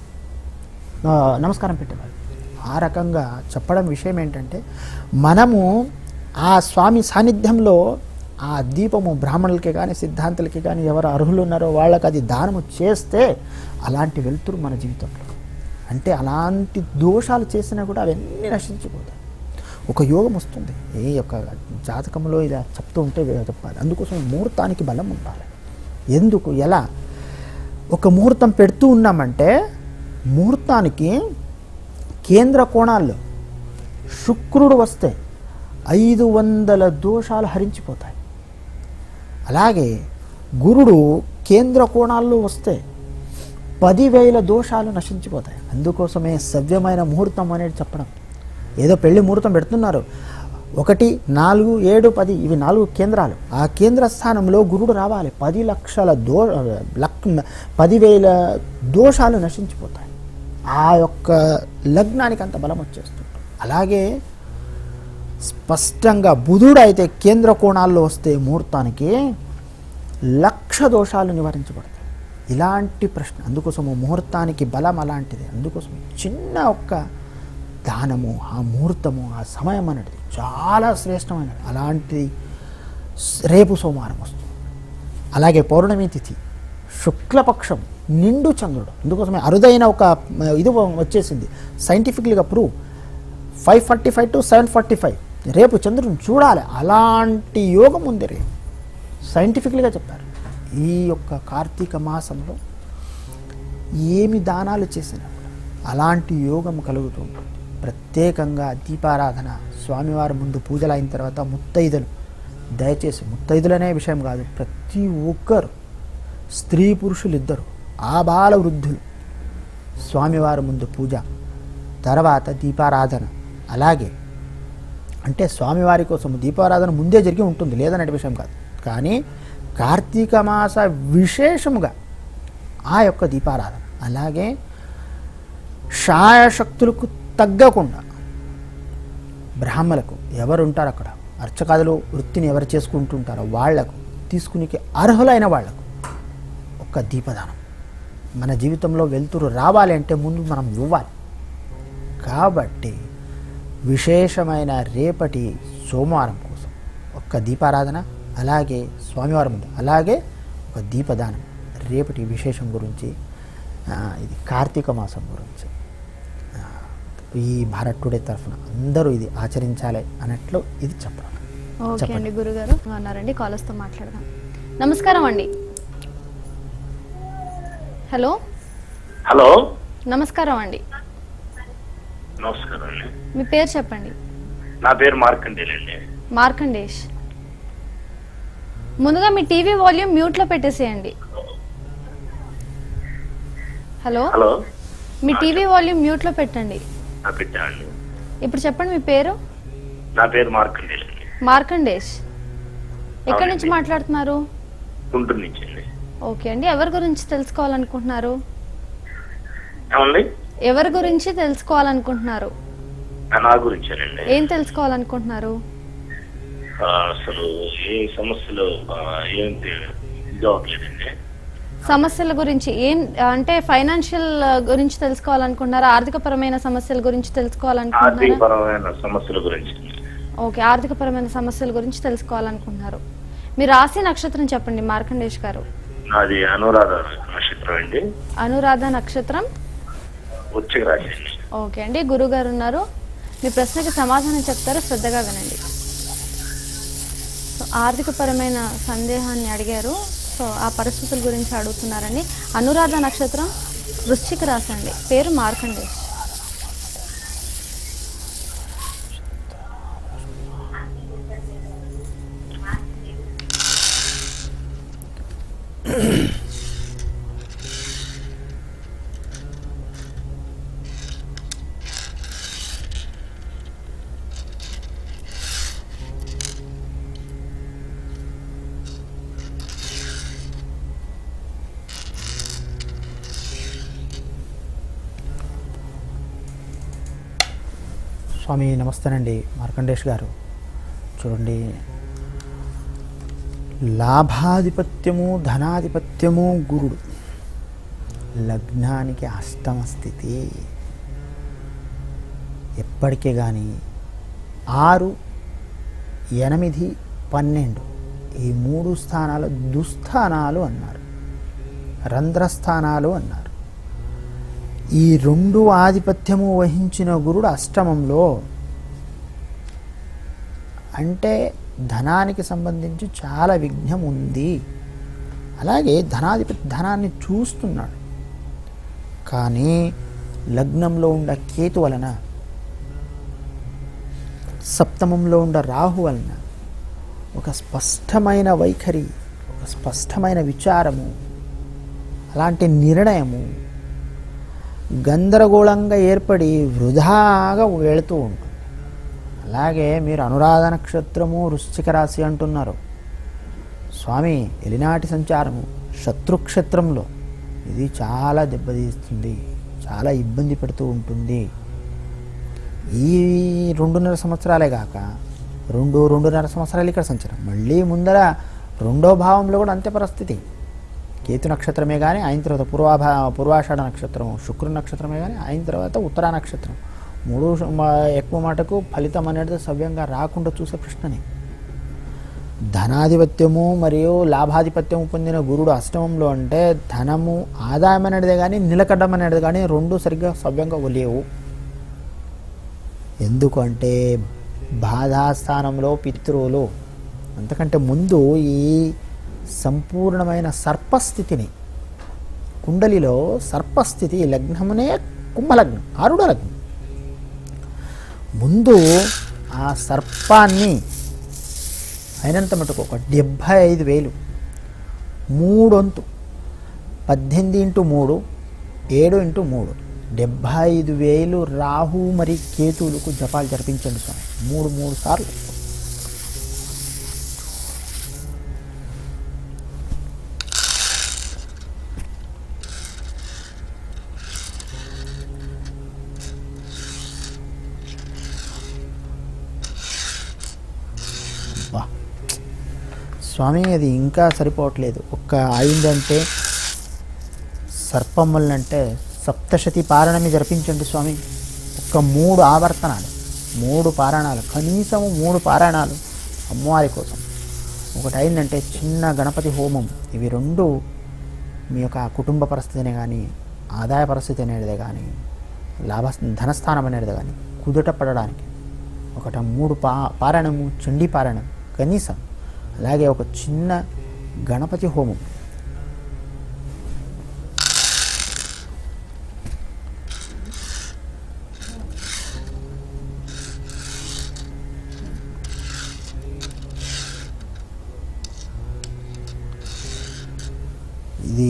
నమస్కారం పెట్టేవారు. ఆ రకంగా చెప్పడం విషయం ఏంటంటే మనము ఆ స్వామి సాన్నిధ్యంలో ఆ దీపము బ్రాహ్మణులకి కానీ సిద్ధాంతులకి కానీ ఎవరు అర్హులు ఉన్నారో వాళ్ళకి అది దానము చేస్తే అలాంటి వెలుతురు మన జీవితంలో అంటే అలాంటి దోషాలు చేసినా కూడా అవన్నీ నశించిపోతాయి. ఒక యోగం వస్తుంది. ఏ యొక్క జాతకంలో ఇలా చెప్తూ ఉంటే చెప్పాలి. అందుకోసం ముహూర్తానికి బలం ఉండాలి. ఎందుకు ఎలా ఒక ముహూర్తం పెడుతూ ఉన్నామంటే ముహూర్తానికి కేంద్ర కోణాల్లో శుక్రుడు వస్తే ఐదు వందల దోషాలు హరించిపోతాయి. అలాగే గురుడు కేంద్ర కోణాల్లో వస్తే పదివేల దోషాలు నశించిపోతాయి. అందుకోసమే సవ్యమైన ముహూర్తం అనేది చెప్పడం. ఏదో పెళ్లి ముహూర్తం పెడుతున్నారు, ఒకటి నాలుగు ఏడు పది ఇవి నాలుగు కేంద్రాలు. ఆ కేంద్ర స్థానంలో గురుడు రావాలి. పది లక్షల దో లక్ పదివేల దోషాలు నశించిపోతాయి. ఆ యొక్క లగ్నానికి అంత బలం వచ్చేస్తుంది. అలాగే స్పష్టంగా బుధుడు అయితే కేంద్ర కోణాల్లో వస్తే ముహూర్తానికి లక్ష దోషాలు నివారించబడతాయి. ఇలాంటి ప్రశ్న, అందుకోసము ముహూర్తానికి బలం అలాంటిది. అందుకోసం చిన్న ఒక్క దానము, ఆ ముహూర్తము, ఆ సమయం అనేది చాలా శ్రేష్టమైనది. అలాంటిది రేపు సోమవారం వస్తుంది. అలాగే పౌర్ణమి తిథి, శుక్లపక్షం, నిండు చంద్రుడు. అందుకోసమే అరుదైన ఒక ఇది వచ్చేసింది సైంటిఫికల్గా prove. Five forty five to seven forty five రేపు చంద్రుడిని చూడాలి. అలాంటి యోగం ఉంది రేపు, సైంటిఫికల్గా చెప్పారు. ఈ యొక్క కార్తీక మాసంలో ఏమి దానాలు చేసినా అలాంటి యోగం కలుగుతుంది. ప్రత్యేకంగా దీపారాధన, స్వామివారి ముందు పూజలు అయిన తర్వాత ముత్తైదులు, దయచేసి ముత్తైదులనే విషయం కాదు, ప్రతి ఒక్కరు స్త్రీ పురుషులు ఇద్దరు, ఆబాల వృద్ధులు స్వామివారి ముందు పూజ, తర్వాత దీపారాధన. అలాగే అంటే స్వామివారి కోసం దీపారాధన ముందే జరిగి ఉంటుంది, లేదనే విషయం కాదు. కానీ కార్తీక మాస విశేషముగా ఆ యొక్క దీపారాధన. అలాగే శాయశక్తులకు తగ్గకుండా బ్రాహ్మలకు ఎవరు ఉంటారు అక్కడ, అర్చకాదులు వృత్తిని ఎవరు చేసుకుంటుంటారో వాళ్లకు, తీసుకునికి అర్హులైన వాళ్లకు ఒక దీపదానం. మన జీవితంలో వెలుతురు రావాలి అంటే ముందు మనం ఇవ్వాలి. కాబట్టి విశేషమైన రేపటి సోమవారం కోసం ఒక్క దీపారాధన, అలాగే స్వామివారి ముందు, అలాగే ఒక దీపదానం. రేపటి విశేషం గురించి, ఇది కార్తీక మాసం గురించి ఈ భారత్ టుడే తరఫున అందరూ ఇది ఆచరించాలి అన్నట్లు ఇది చెప్పడం. ఓకే అండి, గురుగారు అన్నారండి. కాలర్స్తో మాట్లాడదాం. నమస్కారం అండి. హలో హలో నమస్కారం అండి. నమస్కారం అండి. మీ పేరు చెప్పండి. నా పేరు మార్కండేష్ అండి. మార్కండేష్, ముందుగా మీ టీవీ వాల్యూమ్ మ్యూట్ లో పెట్టేసేయండి. హలో హలో మీ టీవీ వాల్యూమ్ మ్యూట్ లో పెట్టండి. పెట్టండి. ఇప్పుడు చెప్పండి మీ పేరు. నా పేరు మార్కండేష్ అండి. మార్కండేష్, ఎక్కడి నుంచి మాట్లాడుతున్నారు? గుంటూరు నుంచి అండి. ఓకే అండి, ఎవరి గురించి తెలుసుకోవాలనుకుంటున్నారు? ఏమండి? ఎవరి గురించి తెలుసుకోవాలనుకుంటున్నారు? నా గురించేనండి. ఏం తెలుసుకోవాలనుకుంటున్నారు? అసలు ఏ సమస్యలు ఏంటి ఇది అవ్వట్లేదండి. సమస్యల గురించి ఏం అంటే ఫైనాన్షియల్ గురించి తెలుసుకోవాలనుకుంటున్నారా? ఆర్థిక పరమైన సమస్యల గురించి తెలుసుకోవాలనుకుంటున్నారా? ఆర్థిక పరమైన సమస్యల గురించి. ఓకే, ఆర్థిక పరమైన సమస్యల గురించి తెలుసుకోవాలనుకుంటున్నారు. మీ రాశి నక్షత్రం చెప్పండి మార్కండేష్ గారు. నాది అనురాధ నక్షత్రం అండి. అనురాధ నక్షత్రం, వృశ్చిక రాశి అండి. ఓకే అండి, గురువు గారు ఉన్నారు. మీ ప్రశ్నకి సమాధానం చెప్తారు, శ్రద్ధగా వినండి. సో ఆర్థిక పరమైన సందేహాన్ని అడిగారు. సో ఆ పరిస్థితుల గురించి అడుగుతున్నారండి. అనురాధ నక్షత్రం, వృశ్చిక రాశి అండి, పేరు మార్కండేష్. స్వామి నమస్తేనండి. మార్కండేష్ గారు చూడండి, లాభాధిపత్యము ధనాధిపత్యము గురుడు, లగ్నానికి అష్టమ స్థితి. ఎప్పటికే కానీ ఆరు ఎనిమిది పన్నెండు ఈ మూడు స్థానాలు దుస్థానాలు అన్నారు, రంధ్రస్థానాలు అన్నారు. ఈ రెండు ఆధిపత్యము వహించిన గురుడు అష్టమంలో, అంటే ధనానికి సంబంధించి చాలా విఘ్నం ఉంది. అలాగే ధనాధిపతి ధనాన్ని చూస్తున్నాడు, కానీ లగ్నంలో ఉండ కేతు వలన, సప్తమంలో ఉండ రాహు వలన ఒక స్పష్టమైన వైఖరి స్పష్టమైన విచారము, అలాంటి నిర్ణయము గందరగోళంగా ఏర్పడి వృధాగా వెళుతూ ఉంటుంది. అలాగే మీరు అనురాధ నక్షత్రము వృశ్చిక రాశి అంటున్నారు. స్వామి ఎలినాటి సంచారము శత్రుక్షేత్రంలో ఇది చాలా దెబ్బతీస్తుంది, చాలా ఇబ్బంది పెడుతూ ఉంటుంది. ఈ రెండున్నర సంవత్సరాలే కాక రెండు రెండున్నర సంవత్సరాలు ఇక్కడ సంచారం, మళ్ళీ ముందర రెండో భావంలో కూడా అంతే పరిస్థితి. కేతు నక్షత్రమే కానీ అయిన తర్వాత పూర్వాభా పూర్వాషాఢ నక్షత్రం, శుక్ర నక్షత్రమే కానీ అయిన తర్వాత ఉత్తరా నక్షత్రం, మూడు ఎక్కువ మాటకు ఫలితం అనేది సవ్యంగా రాకుండా చూసే ప్రశ్ననే. ధనాధిపత్యము మరియు లాభాధిపత్యము పొందిన గురుడు అష్టమంలో అంటే ధనము ఆదాయం అనేదే కానీ నిలకడ్డం అనేది కానీ రెండు సరిగ్గా సవ్యంగా లేవు. ఎందుకంటే బాధాస్థానంలో పితృలు. అంతకంటే ముందు ఈ సంపూర్ణమైన సర్పస్థితిని, కుండలిలో సర్పస్థితి లగ్నమునే కుంభలగ్నం, ఆరుడ లగ్నం. ముందు ఆ సర్పాన్ని అయినంత మటుకు ఒక డెబ్భై ఐదు వేలు మూడొంతు పద్దెనిమిది ఇంటూ మూడు ఏడు ఇంటూ మూడు డెబ్భై ఐదు వేలు రాహు మరి కేతువులకు జపాలు జరిపించండి స్వామి, మూడు మూడు సార్లు. స్వామి అది ఇంకా సరిపోవట్లేదు. ఒక్క అయిందంటే సర్పం వల్లంటే సప్తశతి పారాయణమి జరిపించండి స్వామి. ఒక్క మూడు ఆవర్తనాలు, మూడు పారాయణాలు, కనీసము మూడు పారాయణాలు అమ్మవారి కోసం. ఒకటి అయిందంటే చిన్న గణపతి హోమం. ఇవి రెండు మీ యొక్క కుటుంబ పరిస్థితినే కానీ, ఆదాయ పరిస్థితి అనేది కానీ, లాభ ధనస్థానం అనేది కానీ కుదుట పడడానికి ఒకట మూడు పా పారాయణము చండీ పారాయణం కనీసం. అలాగే ఒక చిన్న గణపతి హోమం. ఇది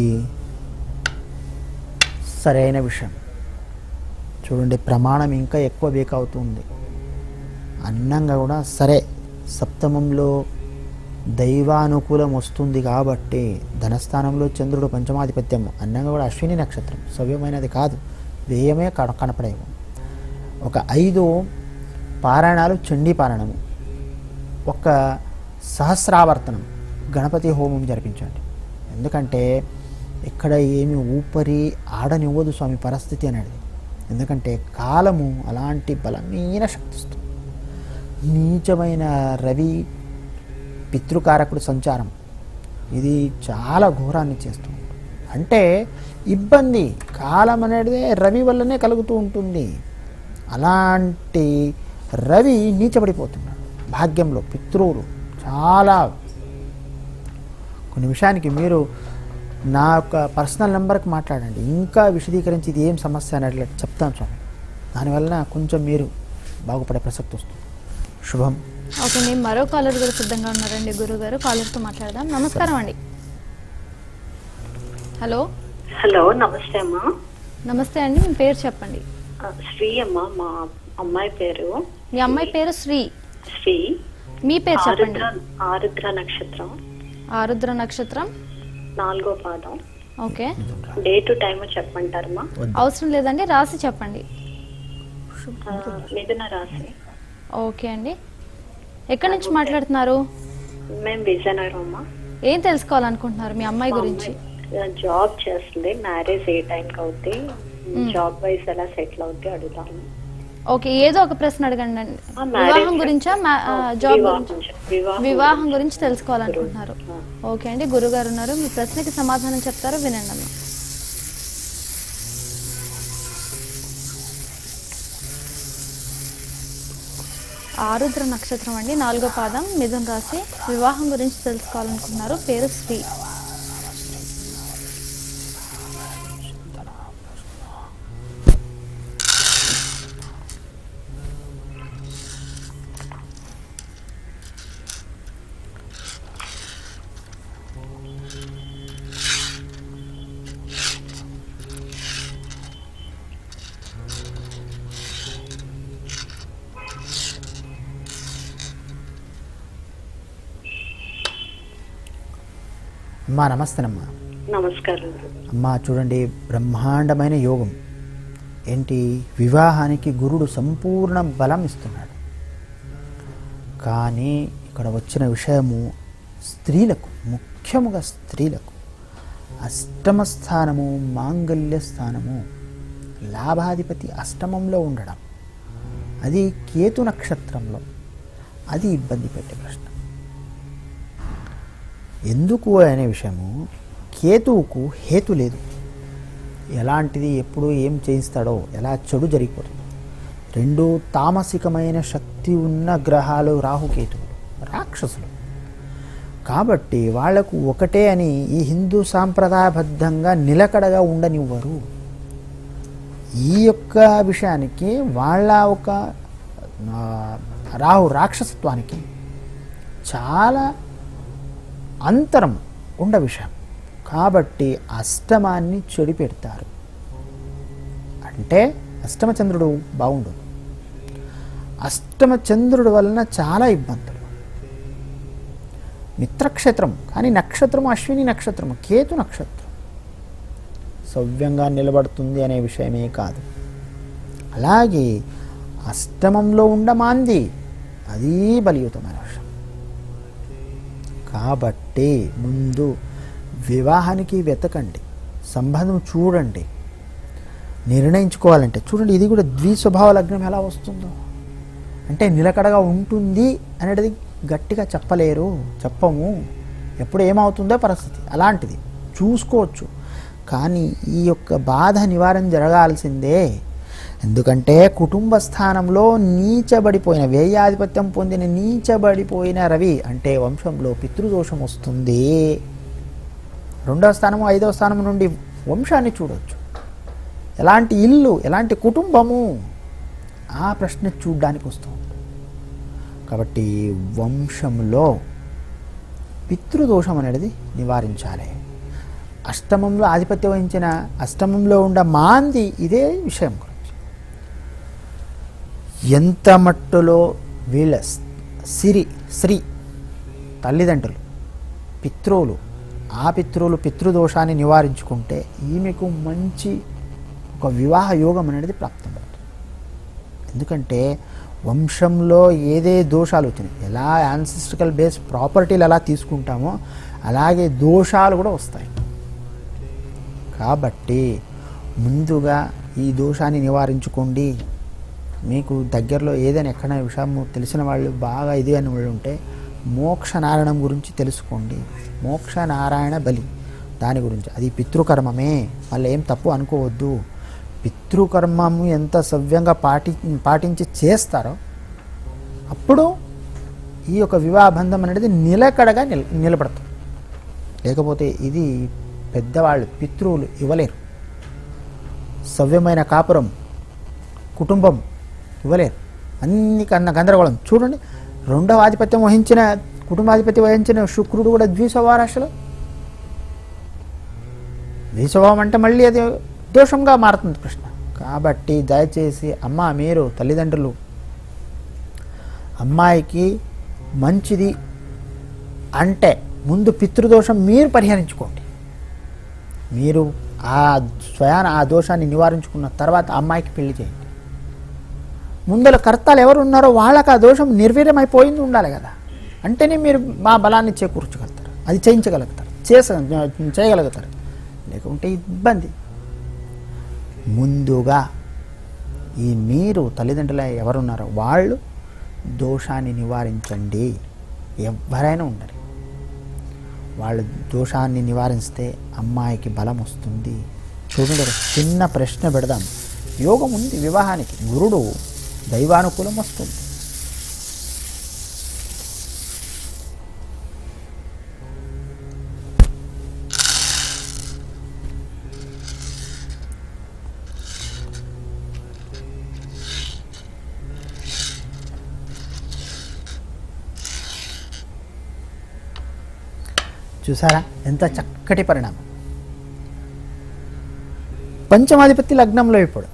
సరైన విషయం. చూడండి, ప్రమాణం ఇంకా ఎక్కువ వీక్ అవుతుంది. అన్నంగా కూడా సరే, సప్తమంలో దైవానుకూలం వస్తుంది కాబట్టి ధనస్థానంలో చంద్రుడు పంచమాధిపత్యం, అన్నంగా కూడా అశ్విని నక్షత్రం సవ్యమైనది కాదు, వ్యయమే కన కనపడేవు. ఒక ఐదు పారాయణాలు చండీ పారాయణము, ఒక సహస్రావర్తనం గణపతి హోమం జరిపించండి. ఎందుకంటే ఇక్కడ ఏమి ఊపరి ఆడనివ్వదు స్వామి పరిస్థితి అనేది. ఎందుకంటే కాలము అలాంటి బలమైన శక్తిస్తుంది. నీచమైన రవి పితృకారకుడు సంచారం ఇది చాలా ఘోరాన్ని చేస్తుంది. అంటే ఇబ్బంది కాలం అనేది రవి వల్లనే కలుగుతూ ఉంటుంది. అలాంటి రవి నీచబడిపోతున్నాడు భాగ్యంలో. పితృవులు చాలా కొన్ని విషయానికి మీరు నా యొక్క పర్సనల్ నెంబర్కి మాట్లాడండి, ఇంకా విశదీకరించి ఇది ఏం సమస్య అనేట్లు చెప్తాను స్వామి. దానివల్ల కొంచెం మీరు బాగుపడే ప్రసక్తి వస్తుంది. శుభం. ఓకే అండి, మరో కాలర్ కూడా సిద్ధంగా ఉన్నారండి గురుగారు. కాలర్తో మాట్లాడదాం. నమస్కారం అండి. హలో హలో నమస్తే అమ్మా. నమస్తే అండి, మీ పేరు చెప్పండి. శ్రీ అమ్మ, మా అమ్మాయి పేరు. మీ అమ్మాయి పేరు శ్రీ. శ్రీ. మీ పేరు చెప్పండి. ఆరుద్ర నక్షత్రం. ఆరుద్ర నక్షత్రం నాలుగో పాదం. ఓకే, డేట్ టైం చెప్పమంటారమ్మా? అవసరం లేదండి, రాసి చెప్పండి. మిథున రాశి. ఓకే అండి, ఎక్కడి నుంచి మాట్లాడుతున్నారు? మేము విజయనగరం అమ్మా. ఏం తెలుసుకోవాలనుకుంటున్నారు మీ అమ్మాయి గురించి? జాబ్ చేస్తుంది, మ్యారేజ్ ఏ టైంకి అవుతుంది, జాబ్ వైజ్ ఎలా సెటిల్ అవుతుంది అడుగుతాము. ఓకే, ఏదో ఒక ప్రశ్న అడగండి అండి. వివాహం గురించా, జాబ్ గురించి? వివాహం గురించి తెలుసుకోవాలనుకుంటున్నారు. ఓకే అండి, గురుగారు ఉన్నారు, మీ ప్రశ్నకి సమాధానం చెప్తారు, వినండి అమ్మ. ఆరుద్ర నక్షత్రం అండి, నాలుగో పాదం, మిథున రాశి. వివాహం గురించి తెలుసుకోవాలనుకుంటున్నారు. పేరు శ్రీ. అమ్మా నమస్తేనమ్మా. నమస్కారం. అమ్మా చూడండి, బ్రహ్మాండమైన యోగం ఏంటి, వివాహానికి గురుడు సంపూర్ణ బలం ఇస్తున్నాడు. కానీ ఇక్కడ వచ్చిన విషయము స్త్రీలకు, ముఖ్యముగా స్త్రీలకు అష్టమ స్థానము, మాంగళ్య స్థానము, లాభాధిపతి అష్టమంలో ఉండడం, అది కేతు నక్షత్రంలో, అది ఇబ్బంది పెట్టే ప్రశ్న. ఎందుకు అనే విషయము, కేతువుకు హేతు లేదు. ఎలాంటిది, ఎప్పుడు ఏం చేయిస్తాడో, ఎలా చెడు జరిగిపోతుంది. రెండు తామసికమైన శక్తి ఉన్న గ్రహాలు రాహుకేతువులు, రాక్షసులు. కాబట్టి వాళ్లకు ఒకటే అని ఈ హిందూ సాంప్రదాయబద్ధంగా నిలకడగా ఉండనివ్వరు. ఈ యొక్క విషయానికి వాళ్ళ ఒక రాహు రాక్షసత్వానికి చాలా అంతరం ఉండ విషయం. కాబట్టి అష్టమాన్ని చెడి పెడతారు. అంటే అష్టమ చంద్రుడు బాగుండదు. అష్టమ చంద్రుడు వలన చాలా ఇబ్బందులు. మిత్రక్షేత్రం, కానీ నక్షత్రము అశ్విని నక్షత్రము, కేతు నక్షత్రం సవ్యంగా నిలబడుతుంది అనే విషయమే కాదు. అలాగే అష్టమంలో ఉండమాంది, అది బలియుతమైన విషయం. కాబట్టి ముందు వివాహానికి వెతకండి, సంబంధం చూడండి, నిర్ణయించుకోవాలంటే చూడండి. ఇది కూడా ద్విస్వభావ లగ్నం ఎలా వస్తుందో, అంటే నిలకడగా ఉంటుంది అనేది గట్టిగా చెప్పలేరు, చెప్పము. ఎప్పుడు ఏమవుతుందో పరిస్థితి అలాంటిది చూసుకోవచ్చు. కానీ ఈ యొక్క బాధ నివారణ జరగాల్సిందే. ఎందుకంటే కుటుంబ స్థానంలో నీచబడిపోయిన, వ్యయాధిపత్యం పొందిన నీచబడిపోయిన రవి అంటే వంశంలో పితృదోషం వస్తుంది. రెండవ స్థానము, ఐదవ స్థానం నుండి వంశాన్ని చూడవచ్చు. ఎలాంటి ఇల్లు, ఎలాంటి కుటుంబము, ఆ ప్రశ్న చూడ్డానికి వస్తుంది. కాబట్టి వంశంలో పితృదోషం అనేది నివారించాలి. అష్టమంలో ఆధిపత్యం వహించిన, అష్టమంలో ఉండ మాంది ఇదే విషయం గురించి. ఎంత మట్టులో వీళ్ళ సిరి శ్రీ తల్లిదండ్రులు, పితృలు, ఆ పితృలు పితృదోషాన్ని నివారించుకుంటే ఈమెకు మంచి ఒక వివాహ యోగం అనేది ప్రాప్తమవుతుంది. ఎందుకంటే వంశంలో ఏదే దోషాలు వచ్చినాయి, ఎలా యాన్సిస్ట్రికల్ బేస్ ప్రాపర్టీలు ఎలా తీసుకుంటామో అలాగే దోషాలు కూడా వస్తాయి. కాబట్టి ముందుగా ఈ దోషాన్ని నివారించుకోండి. మీకు దగ్గరలో ఏదైనా ఎక్కడైనా విషయం తెలిసిన వాళ్ళు బాగా ఇది అని వాళ్ళు ఉంటే మోక్ష నారాయణం గురించి తెలుసుకోండి. మోక్ష నారాయణ బలి దాని గురించి, అది పితృకర్మమే, వాళ్ళు ఏం తప్పు అనుకోవద్దు. పితృకర్మము ఎంత సవ్యంగా పాటి పాటించి చేస్తారో అప్పుడు ఈ యొక్క వివాహ బంధం అనేది నిలకడగా నిల నిలబడుతుంది. లేకపోతే ఇది పెద్దవాళ్ళు పితృవులు ఇవ్వలేరు. సవ్యమైన కాపురం, కుటుంబం ఇవ్వలేరు. అన్ని కన్నా గందరగోళం. చూడండి, రెండవ ఆధిపత్యం వహించిన, కుటుంబాధిపత్యం వహించిన శుక్రుడు కూడా ద్విస్వభావ రాశిలో. ద్విస్వభావం అంటే మళ్ళీ అది దోషంగా మారుతుంది ప్రశ్న. కాబట్టి దయచేసి అమ్మ, మీరు తల్లిదండ్రులు అమ్మాయికి మంచిది అంటే ముందు పితృదోషం మీరు పరిహరించుకోండి. మీరు ఆ స్వయాన ఆ దోషాన్ని నివారించుకున్న తర్వాత అమ్మాయికి పెళ్లి చేయండి. ముందర కర్తలు ఎవరు ఉన్నారో వాళ్ళకి ఆ దోషం నిర్వీర్యమైపోయింది ఉండాలి కదా. అంటేనే మీరు మా బలాన్ని చేకూర్చగలుగుతారు, అది చేయించగలుగుతారు, చేస చేయగలుగుతారు. లేకుంటే ఇబ్బంది. ముందుగా ఈ మీరు తల్లిదండ్రులు ఎవరున్నారో వాళ్ళు దోషాన్ని నివారించండి. ఎవరైనా ఉండరు, వాళ్ళు దోషాన్ని నివారిస్తే అమ్మాయికి బలం వస్తుంది. చూడండి, చిన్న ప్రశ్న పెడదాం. యోగం ఉంది వివాహానికి, గురుడు దైవానుకూలం వస్తుంది. చూసారా ఎంత చక్కటి పరిణామం. పంచమాధిపతి లగ్నంలో ఇప్పుడు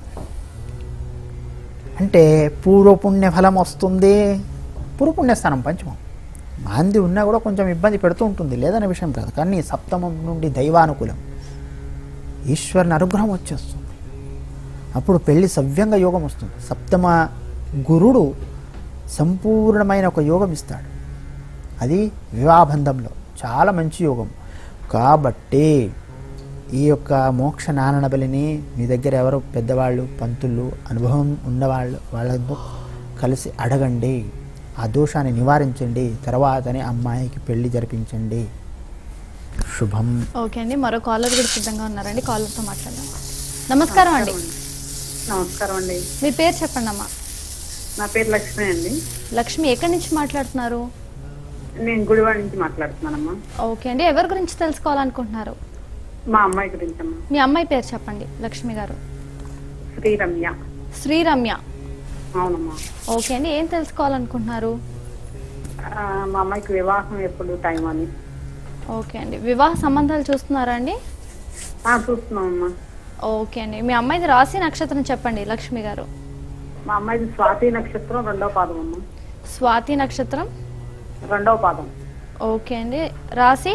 అంటే పూర్వపుణ్య ఫలం వస్తుంది. పూర్వపుణ్యస్థానం పంచమం మాంది ఉన్నా కూడా కొంచెం ఇబ్బంది పెడుతూ ఉంటుంది, లేదనే విషయం కాదు. కానీ సప్తమం నుండి దైవానుకూలం, ఈశ్వరుని అనుగ్రహం వచ్చేస్తుంది. అప్పుడు పెళ్లి సవ్యంగా యోగం వస్తుంది. సప్తమ గురుడు సంపూర్ణమైన ఒక యోగం ఇస్తాడు. అది వివాహబంధంలో చాలా మంచి యోగం. కాబట్టి ఈ యొక్క మోక్ష నారాయణ బలిని మీ దగ్గర ఎవరు పెద్దవాళ్ళు, పంతులు, అనుభవం ఉన్నవాళ్ళు వాళ్ళతో కలిసి అడగండి. ఆ దోషాన్ని నివారించండి. తర్వాతనే అమ్మాయికి పెళ్లి జరిపించండి. శుభం. ఓకే అండి, మరో కాలర్ కూడా సిద్ధంగా ఉన్నారండి. కాలర్తో మాట్లాడదాం. నమస్కారం అండి. నమస్కారం అండి. మీ పేరు చెప్పండి అమ్మా. నా పేరు లక్ష్మి అండి. లక్ష్మి, ఎక్కడి నుంచి మాట్లాడుతున్నారు? నేను గుడివాడ నుంచి మాట్లాడుతున్నానమ్మా. ఓకే అండి, ఎవరి గురించి తెలుసుకోవాలనుకుంటున్నారు? మా అమ్మాయి గురించి అమ్మా. మీ అమ్మాయి పేరు చెప్పండి లక్ష్మి గారు. శ్రీరమ్య. శ్రీరమ్య. అవునమ్మా. ఓకే అండి, ఏం తెలుసుకోవాలనుకుంటున్నారు? ఆ, మా అమ్మాయికి వివాహం ఎప్పుడు టైం అని. ఓకే అండి, వివాహ సంబంధాలు చూస్తున్నారా అండి? ఆ, చూస్తున్నామమ్మా. ఓకే అండి, మీ అమ్మాయిది రాశి నక్షత్రం చెప్పండి లక్ష్మి గారు. మా అమ్మాయిది స్వాతి నక్షత్రం రెండవ పాదం అమ్మా. స్వాతి నక్షత్రం రెండవ పాదం. ఓకే అండి, రాశి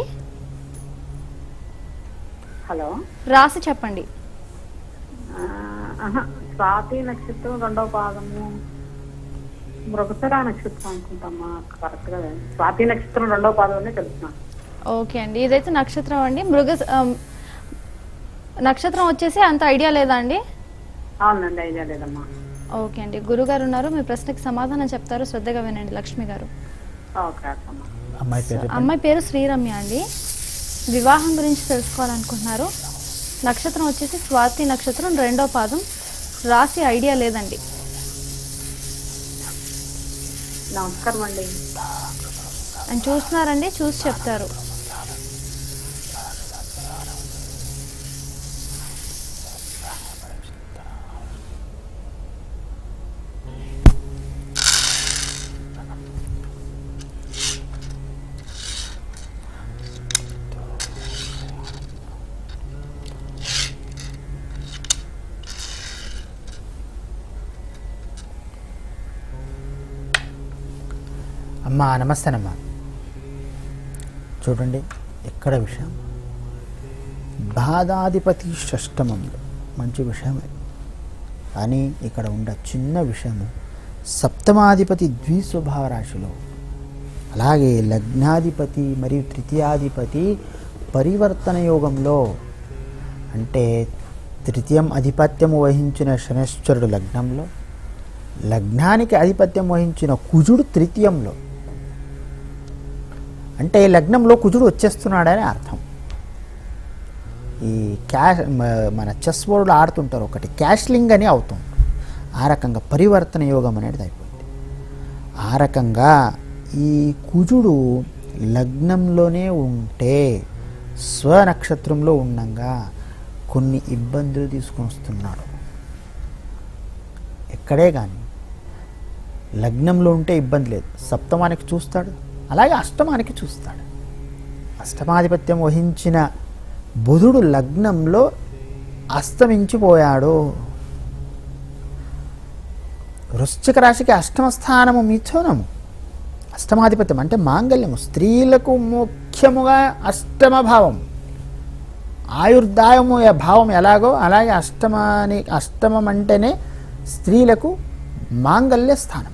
హలో రాశి చెప్పండి. ఆ, ఆహా, స్వాతి నక్షత్రం రెండవ పాదము మృగశిర నక్షత్రం అనుకుంటామ్మా. కరెక్ట్ గా స్వాతి నక్షత్రం రెండవ పాదం తెలుస్తున్నా. ఓకే అండి, ఇదైతే నక్షత్రం అండి. మృగ నక్షత్రం వచ్చేసి అంత ఐడియా లేదా అండి? అవునండి, ఐడియా లేదమ్మా. ఓకే అండి, గురుగారు ఉన్నారు, మీ ప్రశ్నకి సమాధానం చెప్తారు, శ్రద్ధగా వినండి లక్ష్మి గారు. ఓకే అమ్మా. అమ్మాయి పేరు అమ్మాయి పేరు శ్రీరమ్య అండి. వివాహం గురించి తెలుసుకోవాలనుకుంటున్నారు. నక్షత్రం వచ్చేసి స్వాతి నక్షత్రం రెండో పాదం. రాశి ఐడియా లేదండి. నమస్కారం అండి. అని చూస్తున్నారండి, చూసి చెప్తారు. అమ్మా నమస్తేనమ్మా. చూడండి ఎక్కడ విషయం, బాధాధిపతి షష్టమంలో మంచి విషయమే. కానీ ఇక్కడ ఉండ చిన్న విషయము, సప్తమాధిపతి ద్విస్వభావ రాశిలో, అలాగే లగ్నాధిపతి మరియు తృతీయాధిపతి పరివర్తన యోగంలో, అంటే తృతీయం ఆధిపత్యము వహించిన శనేశ్వరుడు లగ్నంలో, లగ్నానికి ఆధిపత్యం వహించిన కుజుడు తృతీయంలో. అంటే లగ్నంలో కుజుడు వచ్చేస్తున్నాడని అర్థం. ఈ క్యాష్ మన చెస్ బోర్డులో ఆడుతుంటారు, ఒకటి క్యాష్లింగ్ అని అవుతుంది. ఆ రకంగా పరివర్తన యోగం అనేది అయిపోయింది. ఆ రకంగా ఈ కుజుడు లగ్నంలోనే ఉంటే స్వనక్షత్రంలో ఉండగా కొన్ని ఇబ్బందులు తీసుకొని వస్తున్నాడు. ఎక్కడే కానీ లగ్నంలో ఉంటే ఇబ్బంది లేదు, సప్తమానికి చూస్తాడు, అలాగే అష్టమానికి చూస్తాడు. అష్టమాధిపత్యం వహించిన బుధుడు లగ్నంలో అస్తమించిపోయాడు. వృశ్చిక రాశికి అష్టమ స్థానము మిథునము. అష్టమాధిపత్యం అంటే మాంగళ్యము, స్త్రీలకు ముఖ్యముగా అష్టమ భావం. ఆయుర్దాయము భావం ఎలాగో అలాగే అష్టమాని అష్టమం అంటేనే స్త్రీలకు మాంగళ్య స్థానం.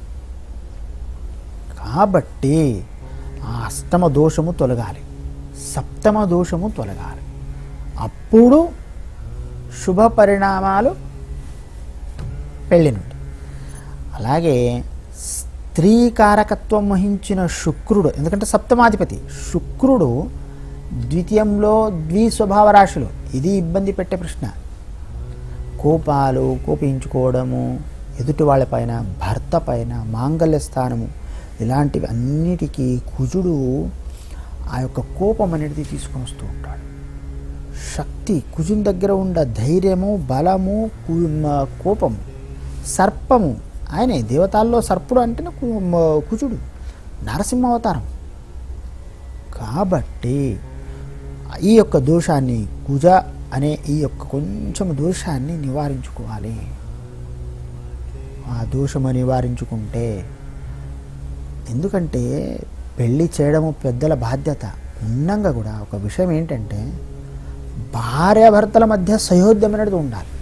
కాబట్టి ఆ అష్టమ దోషము తొలగాలి, సప్తమ దోషము తొలగాలి. అప్పుడు శుభ పరిణామాలు పెళ్ళి నుండి. అలాగే స్త్రీ కారకత్వం వహించిన శుక్రుడు, ఎందుకంటే సప్తమాధిపతి శుక్రుడు ద్వితీయంలో ద్విస్వభావ రాశులు. ఇది ఇబ్బంది పెట్టే ప్రశ్న. కోపాలు, కోపించుకోవడము, ఎదుటి వాళ్ళపైన, భర్త పైన, మాంగళ్య స్థానము, ఇలాంటివి అన్నిటికీ కుజుడు ఆ యొక్క కోపం అనేది తీసుకొని వస్తూ ఉంటాడు. శక్తి కుజుని దగ్గర ఉండ ధైర్యము, బలము, కోపము, సర్పము. ఆయనే దేవతల్లో సర్పుడు అంటేనే కుజుడు, నరసింహ అవతారం. కాబట్టి ఈ యొక్క దోషాన్ని కుజ అనే ఈ యొక్క కొంచెం దోషాన్ని నివారించుకోవాలి. ఆ దోషము నివారించుకుంటే, ఎందుకంటే పెళ్ళి చేయడము పెద్దల బాధ్యత ఉన్నంగా కూడా ఒక విషయం ఏంటంటే భార్యాభర్తల మధ్య సయోధ్యం అనేది ఉండాలి.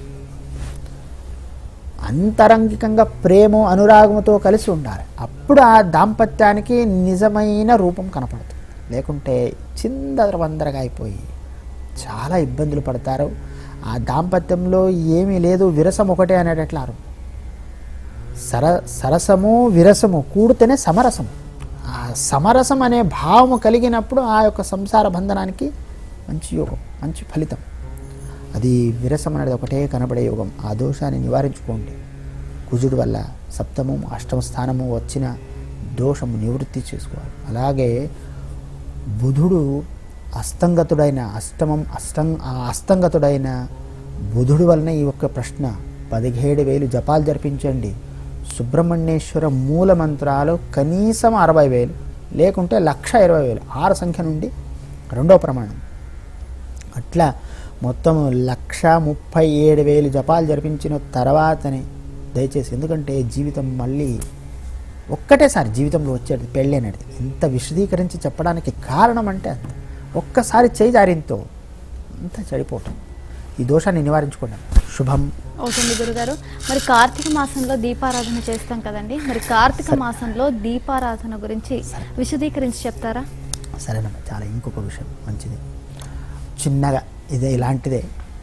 అంతరంగికంగా ప్రేమ అనురాగముతో కలిసి ఉండాలి. అప్పుడు ఆ దాంపత్యానికి నిజమైన రూపం కనపడుతుంది. లేకుంటే చిందరవందరగా అయిపోయి చాలా ఇబ్బందులు పడతారు. ఆ దాంపత్యంలో ఏమీ లేదు, విరసం ఒకటే అనేటట్లు. సర సరసము విరసము కూడితేనే సమరసము. ఆ సమరసం అనే భావము కలిగినప్పుడు ఆ యొక్క సంసార బంధనానికి మంచి యోగం, మంచి ఫలితం. అది విరసం అనేది ఒకటే కనబడే యోగం. ఆ దోషాన్ని నివారించుకోండి. కుజుడు వల్ల సప్తమము అష్టమ స్థానము వచ్చిన దోషము నివృత్తి చేసుకోవాలి. అలాగే బుధుడు అస్తంగతుడైన అష్టమం అష్టం ఆ అస్తంగతుడైన బుధుడు వలన ఈ ఒక్క ప్రశ్న. పదిహేడు వేలు జపాలు జరిపించండి. సుబ్రహ్మణ్యేశ్వర మూల మంత్రాలు కనీసం అరవై వేలు లేకుంటే లక్ష ఇరవై వేలు ఆరు సంఖ్య నుండి రెండో ప్రమాణం. అట్లా మొత్తం లక్ష ముప్పై ఏడు వేలు జపాలు జరిపించిన తర్వాతనే దయచేసి, ఎందుకంటే జీవితం మళ్ళీ ఒక్కటేసారి జీవితంలో వచ్చేది పెళ్ళి అనేది. ఇంత విశదీకరించి చెప్పడానికి కారణం అంటే అంత ఒక్కసారి చేయి జారింతో అంత చెడిపోవటం. ఈ దోషాన్ని నివారించుకోండి. శుభం. ఓకే గురుగారు, మరి కార్తీక మాసంలో దీపారాధన చేస్తాం కదండి, మరి కార్తీక మాసంలో దీపారాధన గురించి విశదీకరించి చెప్తారా? సరేనమ్మా, చాలా ఇంకొక విషయం మంచిది, చిన్నగా ఇదే ఇలాంటిదే.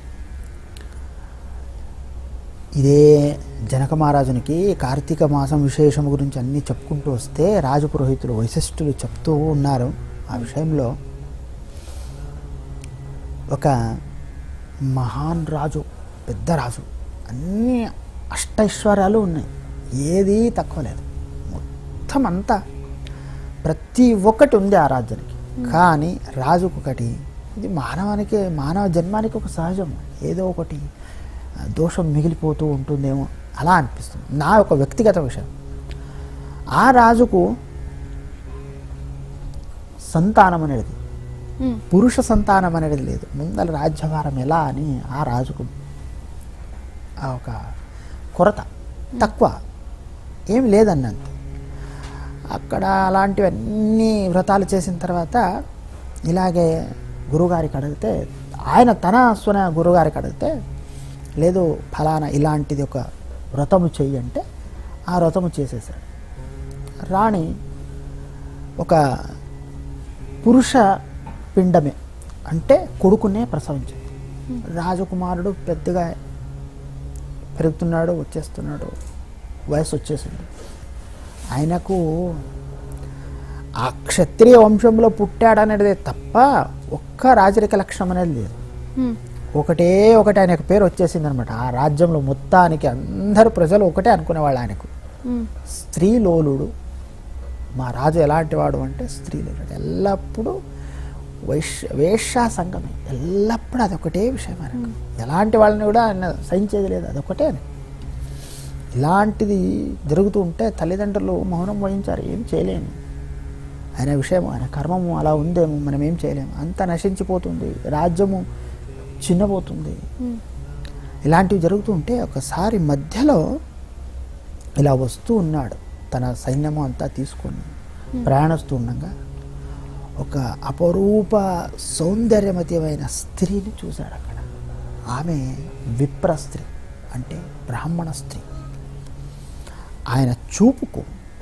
ఇదే జనక మహారాజునికి కార్తీక మాసం విశేషం గురించి అన్నీ చెప్పుకుంటూ వస్తే రాజపురోహితులు వైశిష్ఠులు చెప్తూ ఉన్నారు. ఆ విషయంలో ఒక మహాన్ రాజు, పెద్ద రాజు, అన్ని అష్టైశ్వర్యాలు ఉన్నాయి, ఏదీ తక్కువ లేదు, మొత్తం అంతా ప్రతి ఒక్కటి ఉంది ఆ రాజ్యానికి. కానీ రాజుకు ఒకటి, ఇది మానవానికి మానవ జన్మానికి ఒక సహజం, ఏదో ఒకటి దోషం మిగిలిపోతూ ఉంటుందేమో అలా అనిపిస్తుంది. నా యొక్క వ్యక్తిగత విషయం. ఆ రాజుకు సంతానం అనేది, పురుష సంతానం అనేది లేదు. ముందల రాజ్యభారం ఎలా అని ఆ రాజుకు ఆ ఒక కొరత, తక్కువ ఏమి లేదన్నంత. అక్కడ అలాంటివన్నీ వ్రతాలు చేసిన తర్వాత ఇలాగే గురువుగారికి అడిగితే, ఆయన తన స్వన గురువుగారికి అడిగితే, లేదు ఫలానా ఇలాంటిది ఒక వ్రతము చెయ్యి అంటే ఆ వ్రతము చేసేసాడు. రాణి ఒక పురుష పిండమే అంటే కొడుకునే ప్రసవించింది. రాజకుమారుడు పెద్దగా పెరుగుతున్నాడు, వచ్చేస్తున్నాడు, వయసు వచ్చేసింది. ఆయనకు ఆ క్షత్రియ వంశంలో పుట్టాడనేది తప్ప ఒక్క రాజరిక లక్షణం అనేది లేదు. ఒకటే ఒకటి ఆయనకు పేరు వచ్చేసింది అనమాట. ఆ రాజ్యంలో మొత్తానికి అందరు ప్రజలు ఒకటే అనుకునేవాళ్ళు ఆయనకు, స్త్రీలోలుడు. మా రాజు ఎలాంటి వాడు అంటే స్త్రీలోలుడు, ఎల్లప్పుడూ వైశ్య వేశ్యా సంఘమే, ఎల్లప్పుడూ అదొకటే విషయం ఆయనకు. ఎలాంటి వాళ్ళని కూడా ఆయన సహించేది లేదు, అదొకటే అని. ఇలాంటిది జరుగుతూ ఉంటే తల్లిదండ్రులు మౌనం వహించారు, ఏం చేయలేము. ఆయన విషయం, ఆయన కర్మము అలా ఉందేమో, మనం ఏం చేయలేము. అంతా నశించిపోతుంది, రాజ్యము చిన్నపోతుంది. ఇలాంటివి జరుగుతూ ఉంటే ఒకసారి మధ్యలో ఇలా వస్తూ ఉన్నాడు, తన సైన్యము అంతా తీసుకొని ప్రయాణిస్తూ ఉండగా ఒక అపరూప సౌందర్యమతమైన స్త్రీని చూశాడు అక్కడ. ఆమె విప్ర స్త్రీ అంటే బ్రాహ్మణ స్త్రీ. ఆయన చూపుకు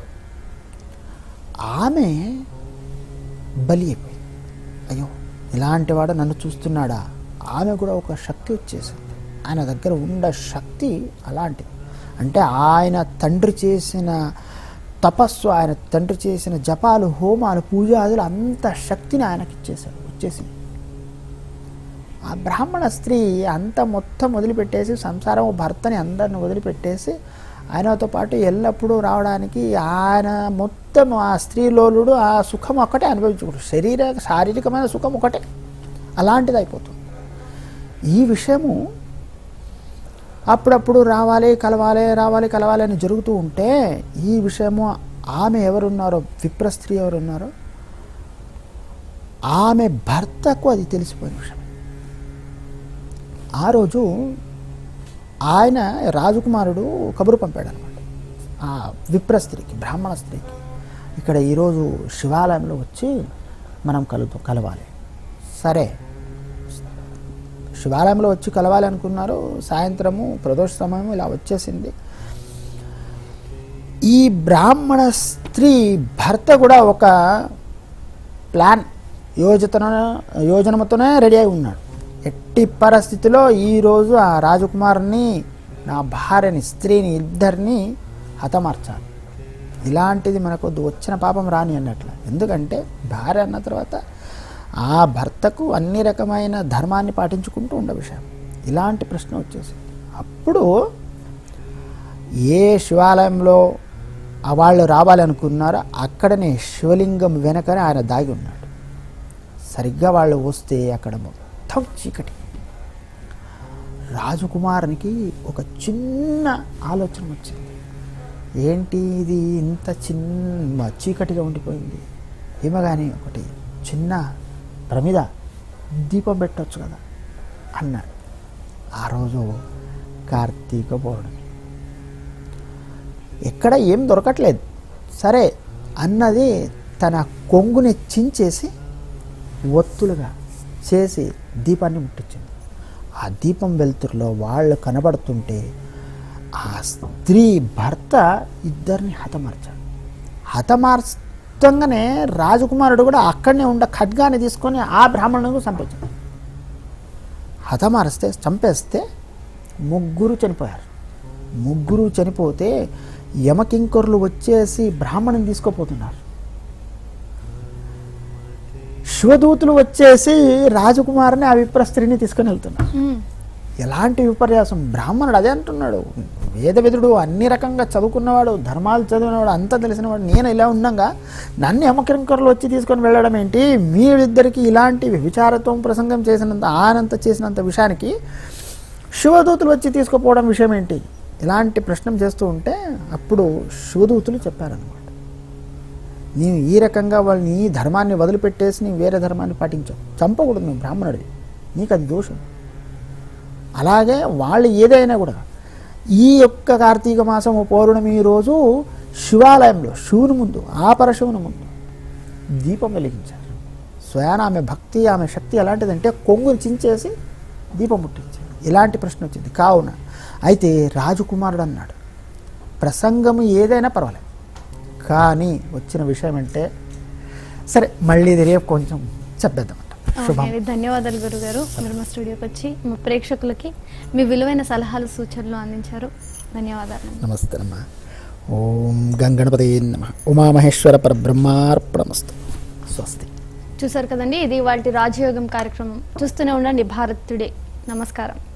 ఆమె బలి అయిపోయింది. అయ్యో ఇలాంటి వాడు నన్ను చూస్తున్నాడా. ఆమె కూడా ఒక శక్తి వచ్చేసింది, ఆయన దగ్గర ఉన్న శక్తి అలాంటిది. అంటే ఆయన తండ్రి చేసిన తపస్సు, ఆయన తండ్రి చేసిన జపాలు, హోమాలు, పూజాదులు అంత శక్తిని ఆయనకి ఇచ్చేసాడు, వచ్చేసింది. ఆ బ్రాహ్మణ స్త్రీ అంత మొత్తం వదిలిపెట్టేసి, సంసారం భర్తని అందరిని వదిలిపెట్టేసి ఆయనతో పాటు ఎల్లప్పుడూ రావడానికి, ఆయన మొత్తం ఆ స్త్రీలోలుడు ఆ సుఖం ఒక్కటే అనుభవించుకుంటాడు, శరీర శారీరకమైన సుఖం ఒకటే, అలాంటిది అయిపోతుంది. ఈ విషయము అప్పుడప్పుడు రావాలి కలవాలి రావాలి కలవాలి అని జరుగుతూ ఉంటే, ఈ విషయము ఆమె ఎవరున్నారో, విప్ర స్త్రీ ఎవరున్నారో ఆమె భర్తకు అది తెలిసిపోయిన విషయం. ఆ రోజు ఆయన రాజకుమారుడు కబురు పంపాడు అనమాట ఆ విప్ర స్త్రీకి, బ్రాహ్మణ స్త్రీకి, ఇక్కడ ఈరోజు శివాలయంలో వచ్చి మనం కలుద్దాం, కలవాలి. సరే, శివాలయంలో వచ్చి కలవాలి అనుకున్నారు. సాయంత్రము ప్రదోష సమయం ఇలా వచ్చేసింది. ఈ బ్రాహ్మణ స్త్రీ భర్త కూడా ఒక ప్లాన్ యోజన యోజనతోనే రెడీ అయి ఉన్నాడు. ఎట్టి పరిస్థితిలో ఈరోజు ఆ రాజకుమారుని, నా భార్యని, స్త్రీని, ఇద్దరిని హతమార్చాలి. ఇలాంటిది మనకు వచ్చిన పాపం రాని అన్నట్లు. ఎందుకంటే భార్య అన్న తర్వాత ఆ భర్తకు అన్ని రకమైన ధర్మాన్ని పాటించుకుంటూ ఉండే విషయం. ఇలాంటి ప్రశ్న వచ్చేసింది. అప్పుడు ఏ శివాలయంలో వాళ్ళు రావాలి అనుకున్నారో అక్కడనే శివలింగం వెనకనే ఆయన దాగి ఉన్నాడు. సరిగ్గా వాళ్ళు వస్తే అక్కడ మొత్తం చీకటి. రాజకుమారునికి ఒక చిన్న ఆలోచన వచ్చింది. ఏంటి ఇది ఇంత చిన్న చీకటిగా ఉండిపోయింది, ఏమో కానీ ఒకటి చిన్న ప్రమిద దీపం పెట్టవచ్చు కదా అన్నాడు. ఆ రోజు కార్తీక పౌర్ణమి, ఎక్కడ ఏం దొరకట్లేదు. సరే అన్నది తన కొంగుని చించేసి ఒత్తులుగా చేసి దీపాన్ని ముట్టించింది. ఆ దీపం వెలుతురులో వాళ్ళు కనబడుతుంటే ఆ స్త్రీ భర్త ఇద్దరిని హతమార్చాడు. హతమార్చంగానే రాజకుమారుడు కూడా అక్కడనే ఉండ ఖడ్గాన్ని తీసుకొని ఆ బ్రాహ్మణుడు చంపేశాడు. హతమారిస్తే చంపేస్తే ముగ్గురు చనిపోయారు. ముగ్గురు చనిపోతే యమకింకరులు వచ్చేసి బ్రాహ్మణుని తీసుకుపోతున్నారు. శివదూతులు వచ్చేసి రాజకుమారుని ఆ విప్ర స్త్రీని తీసుకొని వెళ్తున్నారు. ఎలాంటి విపర్యాసం! బ్రాహ్మణుడు అదే అంటున్నాడు, వేదవిధుడు, అన్ని రకంగా చదువుకున్నవాడు, ధర్మాలు చదివినవాడు, అంతా తెలిసినవాడు, నేను ఇలా ఉండగా నన్ను యమకింకరులు వచ్చి తీసుకొని వెళ్ళడం ఏంటి? మీరిద్దరికి ఇలాంటి విచారత్వం ప్రసంగం చేసినంత ఆనంత చేసినంత విషయానికి శివదూతులు వచ్చి తీసుకుపోవడం విషయం ఏంటి? ఇలాంటి ప్రశ్న చేస్తూ ఉంటే అప్పుడు శివదూతులు చెప్పారనమాట, నీవు ఈ రకంగా వాళ్ళని ఈ ధర్మాన్ని వదిలిపెట్టేసి నీవు వేరే ధర్మాన్ని పాటించావు, చంపకూడదు, నువ్వు బ్రాహ్మణుడివి, నీకు అది దోషం. అలాగే వాళ్ళు ఏదైనా కూడా ఈ యొక్క కార్తీక మాసం పౌర్ణమి రోజు శివాలయంలో శివుని ముందు, ఆ పరశివుని ముందు దీపం వెలిగించారు. స్వయాన ఆమె భక్తి, ఆమె శక్తి ఎలాంటిదంటే కొంగుని చించేసి దీపం ముట్టించారు. ఇలాంటి ప్రశ్న వచ్చింది. కావున అయితే రాజకుమారుడు అన్నాడు, ప్రసంగము ఏదైనా పర్వాలేదు, కానీ వచ్చిన విషయం అంటే సరే మళ్ళీ ఇది రేపు కొంచెం చెప్పేద్దామంట. శుభం. ధన్యవాదాలు గురుగారు, మీరు మా స్టూడియోకి వచ్చి మా ప్రేక్షకులకి మీ విలువైన సలహాలు సూచనలు అందించారు. ధన్యవాదాలు. నమస్తే అమ్మా. ఓం గంగణపతి నమః. ఉమామహేశ్వర పరబ్రహ్మార్పణమస్తు. స్వస్తి. చూసారు కదండి, ఇది వాటి రాజయోగం కార్యక్రమం. చూస్తూనే ఉండండి భారత్ టుడే. నమస్కారం.